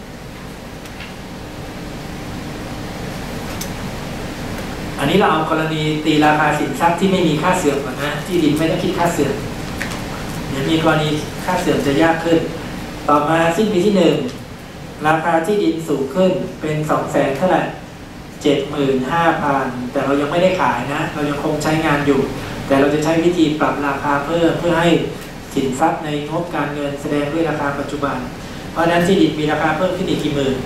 อันนี้เราเอากรณีตีราคาสินทรัพย์ที่ไม่มีค่าเสื่อมก่อนนะที่ดินไม่ต้องคิดค่าเสื่อมเดี๋ยวมีกรณีค่าเสื่อมจะยากขึ้นต่อมาสิ้นปีที่หนึ่งราคาที่ดินสูงขึ้นเป็นสองแสนเท่าไหร่เจ็ดหมื่นห้าพันแต่เรายังไม่ได้ขายนะเรายังคงใช้งานอยู่แต่เราจะใช้วิธีปรับราคาเพิ่มเพื่อให้สินทรัพย์ในงบการเงินแสดงด้วยราคาปัจจุบันเพราะฉะนั้นที่ดินมีราคาเพิ่มขึ้นอีกกี่หมื่น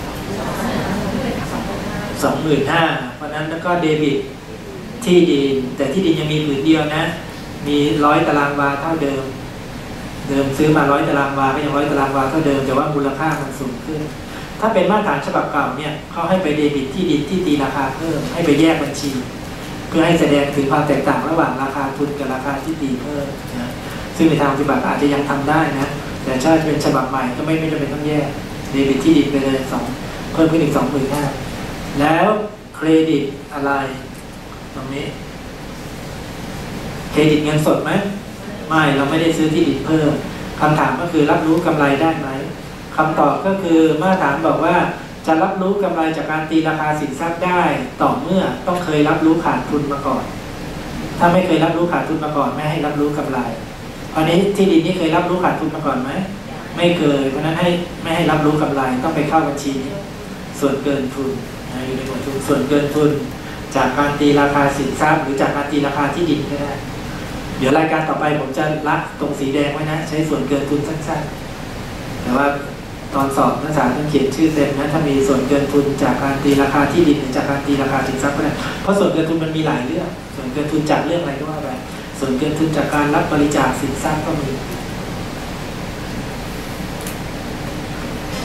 สองหมื่นห้าเพราะนั้นแล้วก็เดบิตที่ดินแต่ที่ดินยังมีผืนเดียวนะมีร้อยตารางวาเท่าเดิมเดิมซื้อมาร้อยตารางวาก็ยังร้อยตารางวาเท่าเดิมแต่ว่ามูลค่ามันสูงขึ้นถ้าเป็นมาตรฐานฉบับเก่าเนี่ยเขาให้ไปเดบิตที่ดินที่ตีราคาเพิ่มให้ไปแยกบัญชีเพื่อให้แสดงถึงความแตกต่างระหว่างราคาทุนกับราคาที่ตีเพิ่มนะซึ่งในทางปฏิบัติอาจจะยังทำได้นะแต่ถ้าเป็นฉบับใหม่ก็ไม่ไม่จำเป็นต้องแยกเดบิตที่ดินไปเลยสองเพิ่มขึ้นอีกสองหมื่นห้าแล้วเครดิตอะไรตรงนี้เครดิตเงินสดไหมไม่เราไม่ได้ซื้อที่ดินเพิ่มคำถามก็คือรับรู้กำไรได้ไหมคำตอบก็คือมาตรฐานบอกว่าจะรับรู้กำไรจากการตีราคาสินทรัพย์ได้ต่อเมื่อต้องเคยรับรู้ขาดทุนมาก่อนถ้าไม่เคยรับรู้ขาดทุนมาก่อนไม่ให้รับรู้กำไรอันนี้ที่ดินนี้เคยรับรู้ขาดทุนมาก่อนไหมไม่เคยเพราะนั้นให้ไม่ให้รับรู้กำไรต้องไปเข้าบัญชีนี้ส่วนเกินทุนอยู่ในหมวดทุนส่วนเกินทุนจากการตีราคาสินทรัพย์หรือจากการตีราคาที่ดินก็ได้เดี๋ยวรายการต่อไปผมจะละตรงสีแดงไว้นะใช้ส่วนเกินทุนสั้นๆแต่ว่าตอนสอบนักศึกษาต้องเขียนชื่อเต็มนะถ้ามีส่วนเกินทุนจากการตีราคาที่ดินหรือจากการตีราคาสินทรัพย์ก็ได้เพราะส่วนเกินทุนมันมีหลายเรื่องส่วนเกินทุนจากเรื่องอะไรก็ว่าไปส่วนเกินทุนจากการรับบริจาคสินทรัพย์ก็มีส่วนเกิน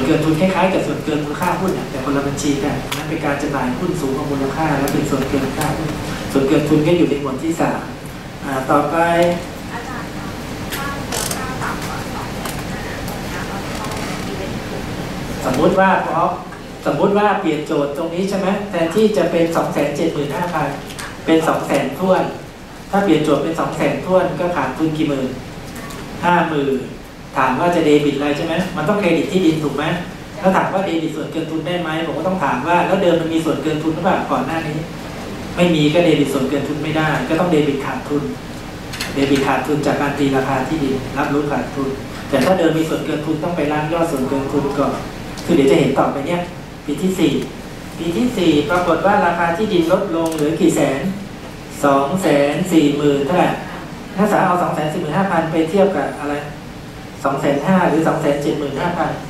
เกินทุนคล้ายๆกับส่วนเกินมูลค่าหุ้นแต่คนละบัญชีกันนั้นเป็นการจำหน่ายหุ้นสูงกว่ามูลค่าแล้วเป็นส่วนเกินค่าหุ้นส่วนเกินทุนก็อยู่ในหมวดที่สามต่อไปอาจารย์ครับถ้ามูลค่าต่ำกว่าสองแสนห้าตรงนี้เราต้องมีเป็นทุนสมมุติว่าเพราะสมมุติว่าเปลี่ยนโจทย์ตรงนี้ใช่ไหมแทนที่จะเป็น สองแสนเจ็ดหมื่นห้าพัน เป็น สองแสน ถ้วนถ้าเปลี่ยนโจทย์เป็น สองแสน ถ้วนก็ขาดทุนกี่หมื่น ห้าหมื่น ถามว่าจะเดบิตอะไรใช่ไหมมันต้องเครดิตที่ดินถูกไหมแล้วถามว่าเดบิตส่วนเกินทุนได้ไหมผมก็ต้องถามว่าแล้วเดิมมันมีส่วนเกินทุนหรือเปล่าก่อนหน้านี้ไม่มีก็เดบิตส่วนเกินทุนไม่ได้ก็ต้องเดบิตขาดทุนเดบิตขาดทุนจากการตีราคาที่ดินรับรู้ขาดทุนแต่ถ้าเดิมมีส่วนเกินทุนต้องไปล้างยอดส่วนเกินทุนก่อนคือเดี๋ยวจะเห็นต่อไปเนี้ยปีที่สี่ปีที่สี่ปรากฏว่าราคาที่ดินลดลงเหลือกี่แสน สองแสนสี่หมื่น เท่าไหร่ถ้าสาเอา สองแสนสี่หมื่นห้าพัน ไปเทียบกับอะไร สองแสนห้าหรือ สองแสนเจ็ดหมื่นห้าพัน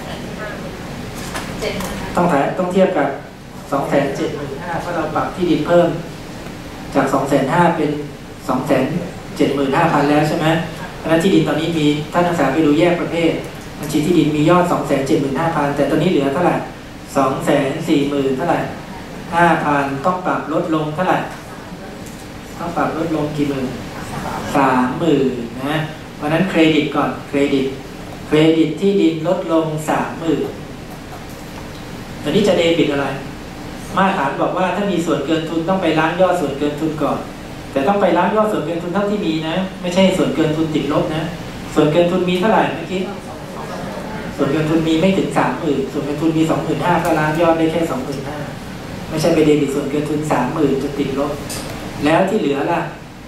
ต้องถ่ายต้องเทียบกับ สองแสนเจ็ดหมื่นห้าพัน เพราะเราปรับที่ดินเพิ่มจาก สองแสนห้าพัน เป็น สองแสนเจ็ดหมื่นห้าพัน แล้วใช่ไหมเพราะฉะนั้นที่ดินตอนนี้มีถ้านักศึกษาไปดูแยกประเภทบัญชีที่ดินมียอด สองแสนเจ็ดหมื่นห้าพัน แต่ตอนนี้เหลือเท่าไหร่ สองแสนสี่หมื่น เท่าไหร่ ห้าพัน ต้องปรับลดลงเท่าไหร่ต้องปรับลดลงกี่หมื่น สามหมื่น นะเพราะนั้นเครดิตก่อนเครดิตเครดิตที่ดินลดลง สามหมื่น ตอนนี้จะเดบิตอะไรมาตรฐานบอกว่าถ้ามีส่วนเกินทุนต้องไปล้างยอดส่วนเกินทุนก่อนแต่ต้องไปล้างยอดส่วนเกินทุนเท่าที่มีนะไม่ใช่ส่วนเกินทุนติดลบนะส่วนเกินทุนมีเท่าไหร่เมื่อกี้ส่วนเกินทุนมีไม่ถึง สามหมื่น ส่วนเกินทุนมี สองหมื่นห้าพัน ก็ล้างยอดได้แค่ สองหมื่นห้าพัน ไม่ใช่ไปเดบิตส่วนเกินทุน สามหมื่น จะติดลบแล้วที่เหลือล่ะ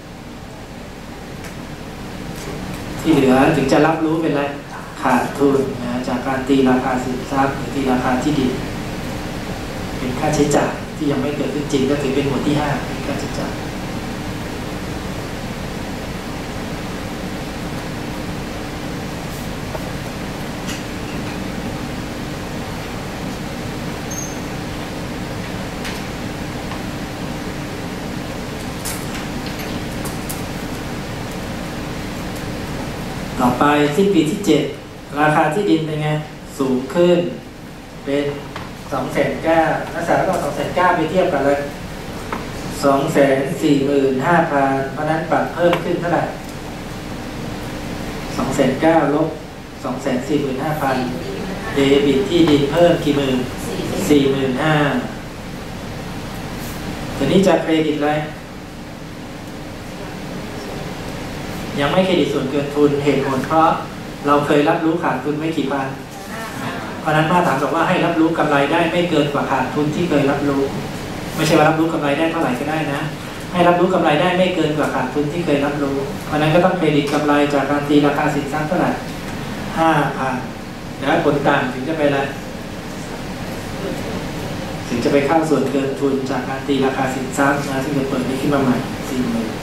ที่เหลือถึงจะรับรู้เป็นอะไรขาดทุนนะจากการตีราคาสินทรัพย์หรือตีราคาที่ดินเป็นค่าใช้จ่ายที่ยังไม่เกิดขึ้นจริงก็ถือเป็นหมวดที่ห้าเป็นค่าใช้จ่ายต่อไปสิ้นปีที่เจ็ดราคาที่ดินเป็นไงสูงขึ้นเป็น สองแสนเก้าพัน นักศึกษาก็ สองแสนเก้าพัน ไปเทียบกันเลย สองแสนสี่หมื่นห้าพัน เพราะนั้นปรับเพิ่มขึ้นเท่าไหร่ สองแสนเก้าพัน ลบ สองแสนสี่หมื่นห้าพัน เดบิตที่ดินเพิ่มกี่หมื่น สี่หมื่นห้าพัน ตัวนี้จะเครดิตอะไรยังไม่เครดิตส่วนเกินทุนเหตุผลเพราะเราเคยรับรู้ขาดทุนไม่กี่พันเพราะนั้นมาตรฐานบอกว่าให้รับรู้กำไรได้ไม่เกินกว่าขาดทุนที่เคยรับรู้ไม่ใช่ว่ารับรู้กำไรได้เท่าไหร่ก็ได้นะให้รับรู้กำไรได้ไม่เกินกว่าขาดทุนที่เคยรับรู้เพราะนั้นก็ต้องเครดิตกำไรจากการตีราคาสินทรัพย์เท่าไหร่ ห้าพัน แล้วผลต่างถึงจะไปอะไรถึงจะไปเข้าส่วนเกินทุนจากการตีราคาสินทรัพย์นะซึ่งจะเปิดนี้ขึ้นมาใหม่ สี่หมื่น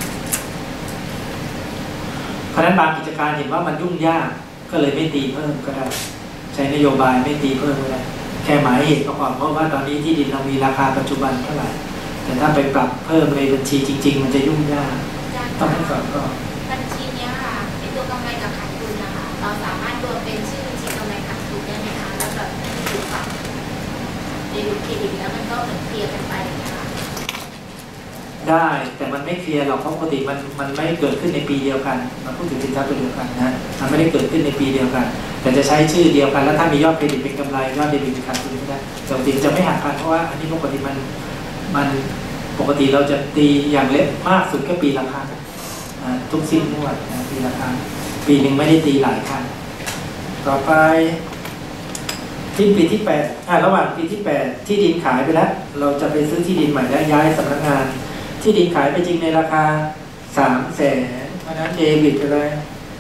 เพราะนั้นบางกิจการเห็นว่ามันยุ่งยากก็เลยไม่ตีเพิ่มก็ได้ใช้นโยบายไม่ตีเพิ่มก็ได้แค่หมายเหตุประกอบเพราะว่าตอนนี้ที่ดินเรามีราคาปัจจุบันเท่าไหร่แต่ถ้าไปปรับเพิ่มในบัญชีจริงๆมันจะยุ่งยากต้องให้ก่อนก็บัญชีนี้ค่ะไอตัวกำไรกับขาดทุนนะคะเราสามารถรวมเป็นชื่อบัญชีกำไรขาดทุนได้ไหมคะแล้วแบบไม่มีจุดต่ำในดูเครดิตแล้วมันก็เหมือนเคลียร์กันไปนะคะได้แต่มันไม่เคลียร์หรอกเพราะปกติมันมันไม่เกิดขึ้นในปีเดียวกันมันพูดถึงสินทรัพย์ตัวเดียวกันนะมันไม่ได้เกิดขึ้นในปีเดียวกันแต่จะใช้ชื่อเดียวกันแล้วถ้ามียอดเครดิตเป็นกำไรยอดเดบิตเป็นขาดทุนไม่ได้ปกติจะไม่หักกันเพราะว่าอันนี้ปกติมันมันปกติเราจะตีอย่างเล็กมากสุดก็ปีละครั้งทุกสิ้นงวดปีละครั้งปีหนึ่งไม่ได้ตีหลายครั้งต่อไปที่ปีที่แปดอ่าระหว่างปีที่แปดที่ดินขายไปแล้วเราจะไปซื้อที่ดินใหม่และย้ายสำนักงานที่ดินขายไปจริงในราคาสามแสนเพราะนั้นเดบิตไปเลย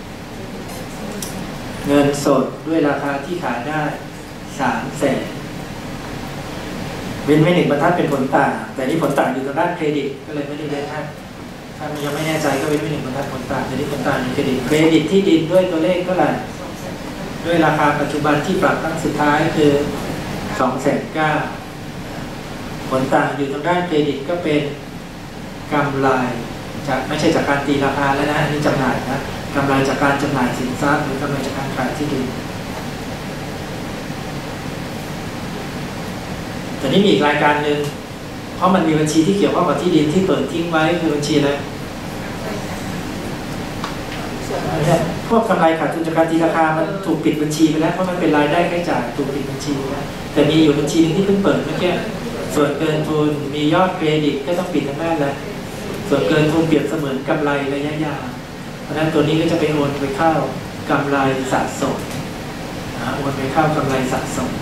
เงินสดด้วยราคาที่ขายได้สามแสนเว้นไม่หนึ่งบรรทัดเป็นผลต่างแต่นี่ผลต่างอยู่ทางด้านเครดิตก็เลยไม่ได้เว้นให้ถ้ามันยังไม่แน่ใจก็เว้นไม่หนึ่งบรรทัดผลต่างแต่นี่ผลต่างในเครดิตเครดิตที่ดินด้วยตัวเลขเท่าไหร่ด้วยราคาปัจจุบันที่ปรับครั้งสุดท้ายคือ สองแสนเก้าพัน ผลต่างอยู่ทางด้านเครดิตก็เป็นกำไรจากไม่ใช่จากการตีราคาแล้วนะอันนี้จำหน่ายนะกำไรจากการจำหน่ายสินทรัพย์หรือกำไรจากการขายที่ดินแต่นี้มีอีกรายการหนึ่งเพราะมันมีบัญชีที่เกี่ยวข้องกับที่ดินที่เปิดทิ้งไว้คือบัญชีอะไรพวกกำไรขาดทุนจากการตีราคามันถูกปิดบัญชีไปแล้วเพราะมันเป็นรายได้ค่าใช้จ่ายถูกปิดบัญชีไปแล้วแต่มีอยู่บัญชีนึงที่เพิ่งเปิดเมื่อกี้ส่วนเกินทุนมียอดเครดิตก็ต้องปิดทั้งนั้นเลยส่วนเกินทุนเปรียบเสมือนกำไรระยะยาวเพราะฉะนั้นตัวนี้ก็จะไปโอนไปเข้ากำไรสะสมโอนไปเข้ากำไรสะสม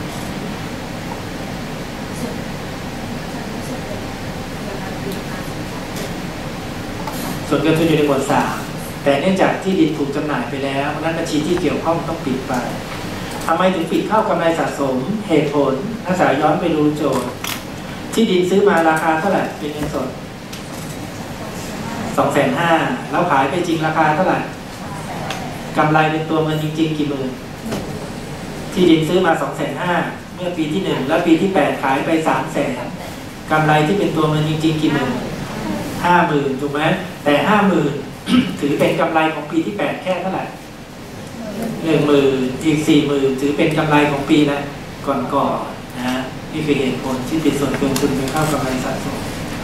ส่วนเกินทุนอยู่ในหมวดสามแต่เนื่องจากที่ดินถูกจำหน่ายไปแล้วเพราะนั้นบัญชีที่เกี่ยวข้องต้องปิดไปทำไมถึงปิดเข้ากำไรสะสมเหตุผลถ้าสายย้อนไปดูโจทย์ที่ดินซื้อมาราคาเท่าไหร่เป็นเงินสดสองแสนห้าแล้วขายไปจริงราคาเท่าไหร่กำไรเป็นตัวเงินจริงๆกี่หมื่นที่ดินซื้อมาสองแสนห้าเมื่อปีที่หนึ่งแล้วปีที่แปดขายไปสามแสนกำไรที่เป็นตัวเงินจริงๆกี่หมื่นห้าหมื่นถูกไหมแต่ห้าหมื่น ถือเป็นกำไรของปีที่แปดแค่เท่าไหร่หนึ่งหมื่นอีกสี่หมื่นถือเป็นกำไรของปีละก่อนๆนะนี่คือเหตุผลที่ปิดส่วนเกินทุนไปเข้ากำไรสะสม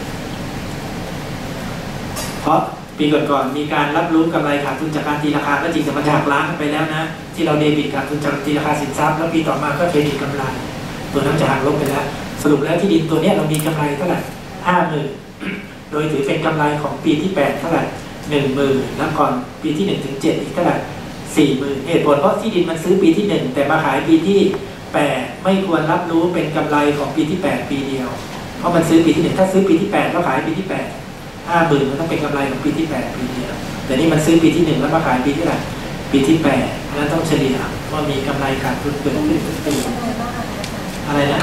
เพราะปีก่อนๆมีการรับรู้กำไรขาดทุนจากการตีราคาก็จริงแต่มันหักล้างกันไปแล้วนะที่เราเดบิตขาดทุนจากตีราคาสินทรัพย์แล้วปีต่อมาก็เครดิตกำไรตัวนั้นจะหักลบไปแล้วสรุปแล้วที่ดินตัวนี้เรามีกำไรเท่าไหร่ห้าหมื่นโดยถือเป็นกำไรของปีที่แปดเท่าไหร่หนึ่งหมื่นแล้วก่อนปีที่หนึ่งถึงเจ็ดอีกเท่าไหร่สี่หมื่นเหตุผลเพราะที่ดินมันซื้อปีที่หนึ่งแต่มาขายปีที่แปดไม่ควรรับรู้เป็นกำไรของปีที่แปดปีเดียวเพราะมันซื้อปีที่หนึ่งถ้าซื้อปีที่แปดแล้วขายปีที่แปดห้าหมื่นมันต้องเป็นกำไรของปีที่แปดปีเดียวแต่นี่มันซื้อปีที่หนึ่งแล้วมาขายปีที่ไหนปีที่แปดนั้นต้องเฉลี่ยว่ามีกำไรขาดทุนเกิดขึ้นทุกปีอะไรนะ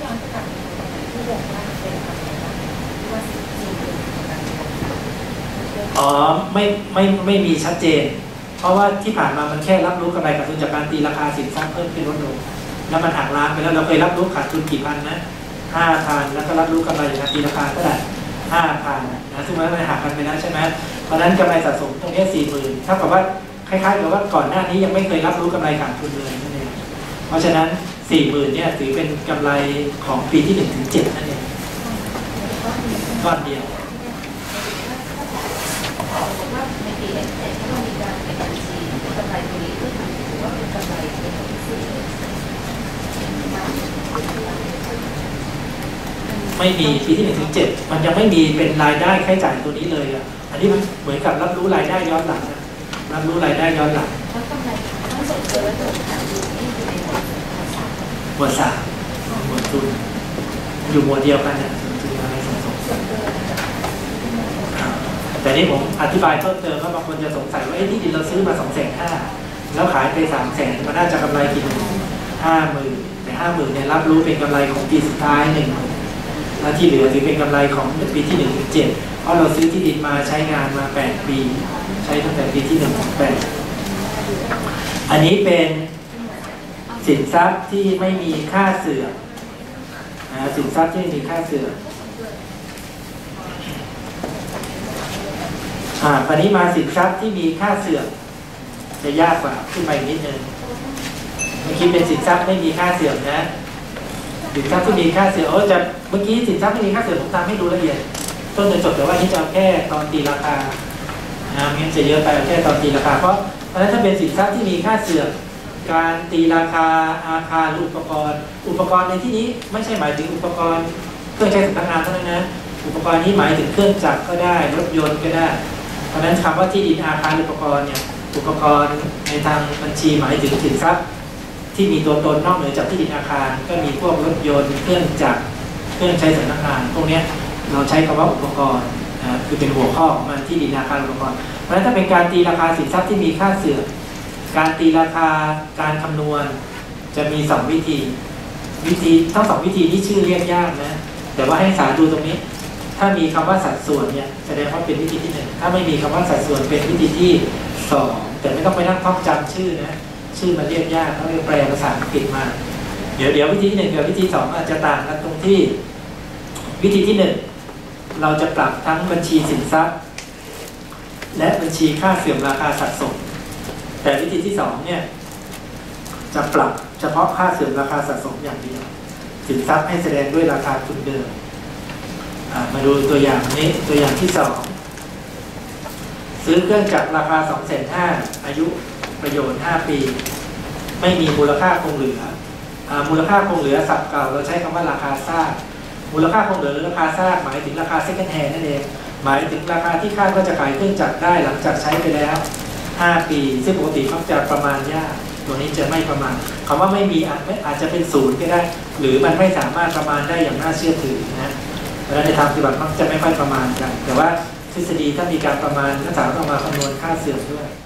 อ๋อไม่ไม่ไม่มีชัดเจนเพราะว่าที่ผ่านมามันแค่รับรู้กำไรขาดทุนจากการตีราคาสินทรัพย์เพิ่มขึ้นลดลงแล้วมันหักล้างไปแล้วเราเคยรับรู้ขาดทุนกี่พันนะห้าพันแล้วก็รับรู้กำไรจากการตีราคาเท่าไหร่ห้าพันนะซึ่งมันหักกันไปแล้วใช่ไหมเพราะนั้นกำไรสะสมตรงนี้สี่หมื่นเท่ากับว่าคล้ายๆกับว่าก่อนหน้านี้ยังไม่เคยรับรู้กำไรขาดทุนเลยนั่นเองเพราะฉะนั้นสี่หมื่นเนี่ยถือเป็นกำไรของปีที่หนึ่งถึงเจ็ดนั่นเองก้อนเดียวไม่มีปีที่หนึ่งถึงเจ็ดมันยังไม่มีเป็นรายได้ค่าใช้จ่ายตัวนี้เลยอ่ะอันนี้มันเหมือนกับรับรู้รายได้ย้อนหลังนะรับรู้รายได้ย้อนหลังหมวดสามหมวดทุนอยู่หมวดเดียวกันเนี่ยทุนอะไรสะสมแต่นี่ผมอธิบายเพิ่มเติมว่าบางคนจะสงสัยว่าไอ้ที่ดินเราซื้อมาสองแสนห้าแล้วขายไปสามแสนมันน่าจะกำไรกี่หมื่นห้าหมื่นแต่ห้าหมื่นเนี่ยรับรู้เป็นกำไรของปีสุดท้ายหนึ่งแล้วที่เหลือถือเป็นกำไรของปีที่หนึ่งถึงเจ็ดเพราะเราซื้อที่ดินมาใช้งานมาแปดปีใช้ตั้งแต่ปีที่หนึ่งถึงแปดอันนี้เป็นสินทรัพย์ที่ไม่มีค่าเสื่อมนะสินทรัพย์ที่ไม่มีค่าเสื่อมอ่าตอนนี้มาสินทรัพย์ที่มีค่าเสื่อมจะยากกว่าขึ้นไปนิดนึงเมื่อกี้เป็นสินทรัพย์ไม่มีค่าเสื่อมนะสินทรัพย์ที่มีค่าเสื่อมโอ้จะเมื่อกี้สินทรัพย์ที่มีค่าเสื่อมผมทำให้ดูละเอียดต้นจนจบแต่ว่าที่จะแค่ตอนตีราคานะงั้นจะเยอะไปแค่ตอนตีราคาเพราะเพราะฉะนั้นถ้าเป็นสินทรัพย์ที่มีค่าเสื่อมการตีราคาอาคารอุปกรณ์อุปกรณ์ในที่นี้ไม่ใช่หมายถึงอุปกรณ์เครื่องใช้สำนักงานเท่านั้นนะอุปกรณ์นี้หมายถึงเครื่องจักรก็ได้รถยนต์ก็ได้เพราะฉะนั้นคำว่าที่ดินอาคารอุปกรณ์เนี่ยอุปกรณ์ในทางบัญชีหมายถึงสินทรัพย์ที่มีตัวตนนอกเหนือจากที่ดินอาคารก็มีพวกรถยนต์เครื่องจักรเครื่องใช้สำนักงานพวกนี้เราใช้คำว่าอุปกรณ์นะคือเป็นหัวข้อของมันที่ดินอาคารอุปกรณ์เพราะฉะนั้นถ้าเป็นการตีราคาสินทรัพย์ที่มีค่าเสื่อมการตีราคาการคำนวณจะมีสองวิธีวิธีทั้งสองวิธีนี้ชื่อเรียกยากนะแต่ว่าให้สาดูตรงนี้ถ้ามีคำว่าสัดส่วนเนี่ยแสดงว่าเป็นวิธีที่หนึ่งถ้าไม่มีคำว่าสัดส่วนเป็นวิธีที่สองแต่ไม่ต้องไปนั่งท่องจำชื่อนะชื่อมันเรียกยากเขาเรียกแปลภาษาอังกฤษมาเดี๋ยวเดี๋ยววิธีที่หนึ่งกับวิธีสองอาจจะต่างกันตรงที่วิธีที่หนึ่งเราจะปรับทั้งบัญชีสินทรัพย์และบัญชีค่าเสื่อมราคาสะสมแต่วิธีที่สองเนี่ยจะปรับเฉพาะค่าเสื่อมราคาสะสมอย่างเดียวสินทรัพย์ให้แสดงด้วยราคาทุนเดิมมาดูตัวอย่างนี้ตัวอย่างที่สองซื้อเครื่องจักรราคา สองแสนห้าหมื่น อายุประโยชน์ห้าปีไม่มีมูลค่าคงเหลือมูลค่าคงเหลือศัพท์เก่าเราใช้คำว่าราคาซากมูลค่าคงเหลือหรือราคาซากหมายถึงราคา second hand นั่นเองหมายถึงราคาที่คาดว่าจะขายเครื่องจักรได้หลังจากใช้ไปแล้วห้าปีซึ่งปกติมักจะประมาณยากตัวนี้จะไม่ประมาณคำว่าไม่มีอาจอาจจะเป็นศูนย์ก็ได้หรือมันไม่สามารถประมาณได้อย่างน่าเชื่อถือนะแล้วในทางปฏิบัติมักจะไม่ค่อยประมาณกันแต่ว่าทฤษฎีถ้ามีการประมาณก็สามารถเอามาคำนวณค่าเสื่อมด้วย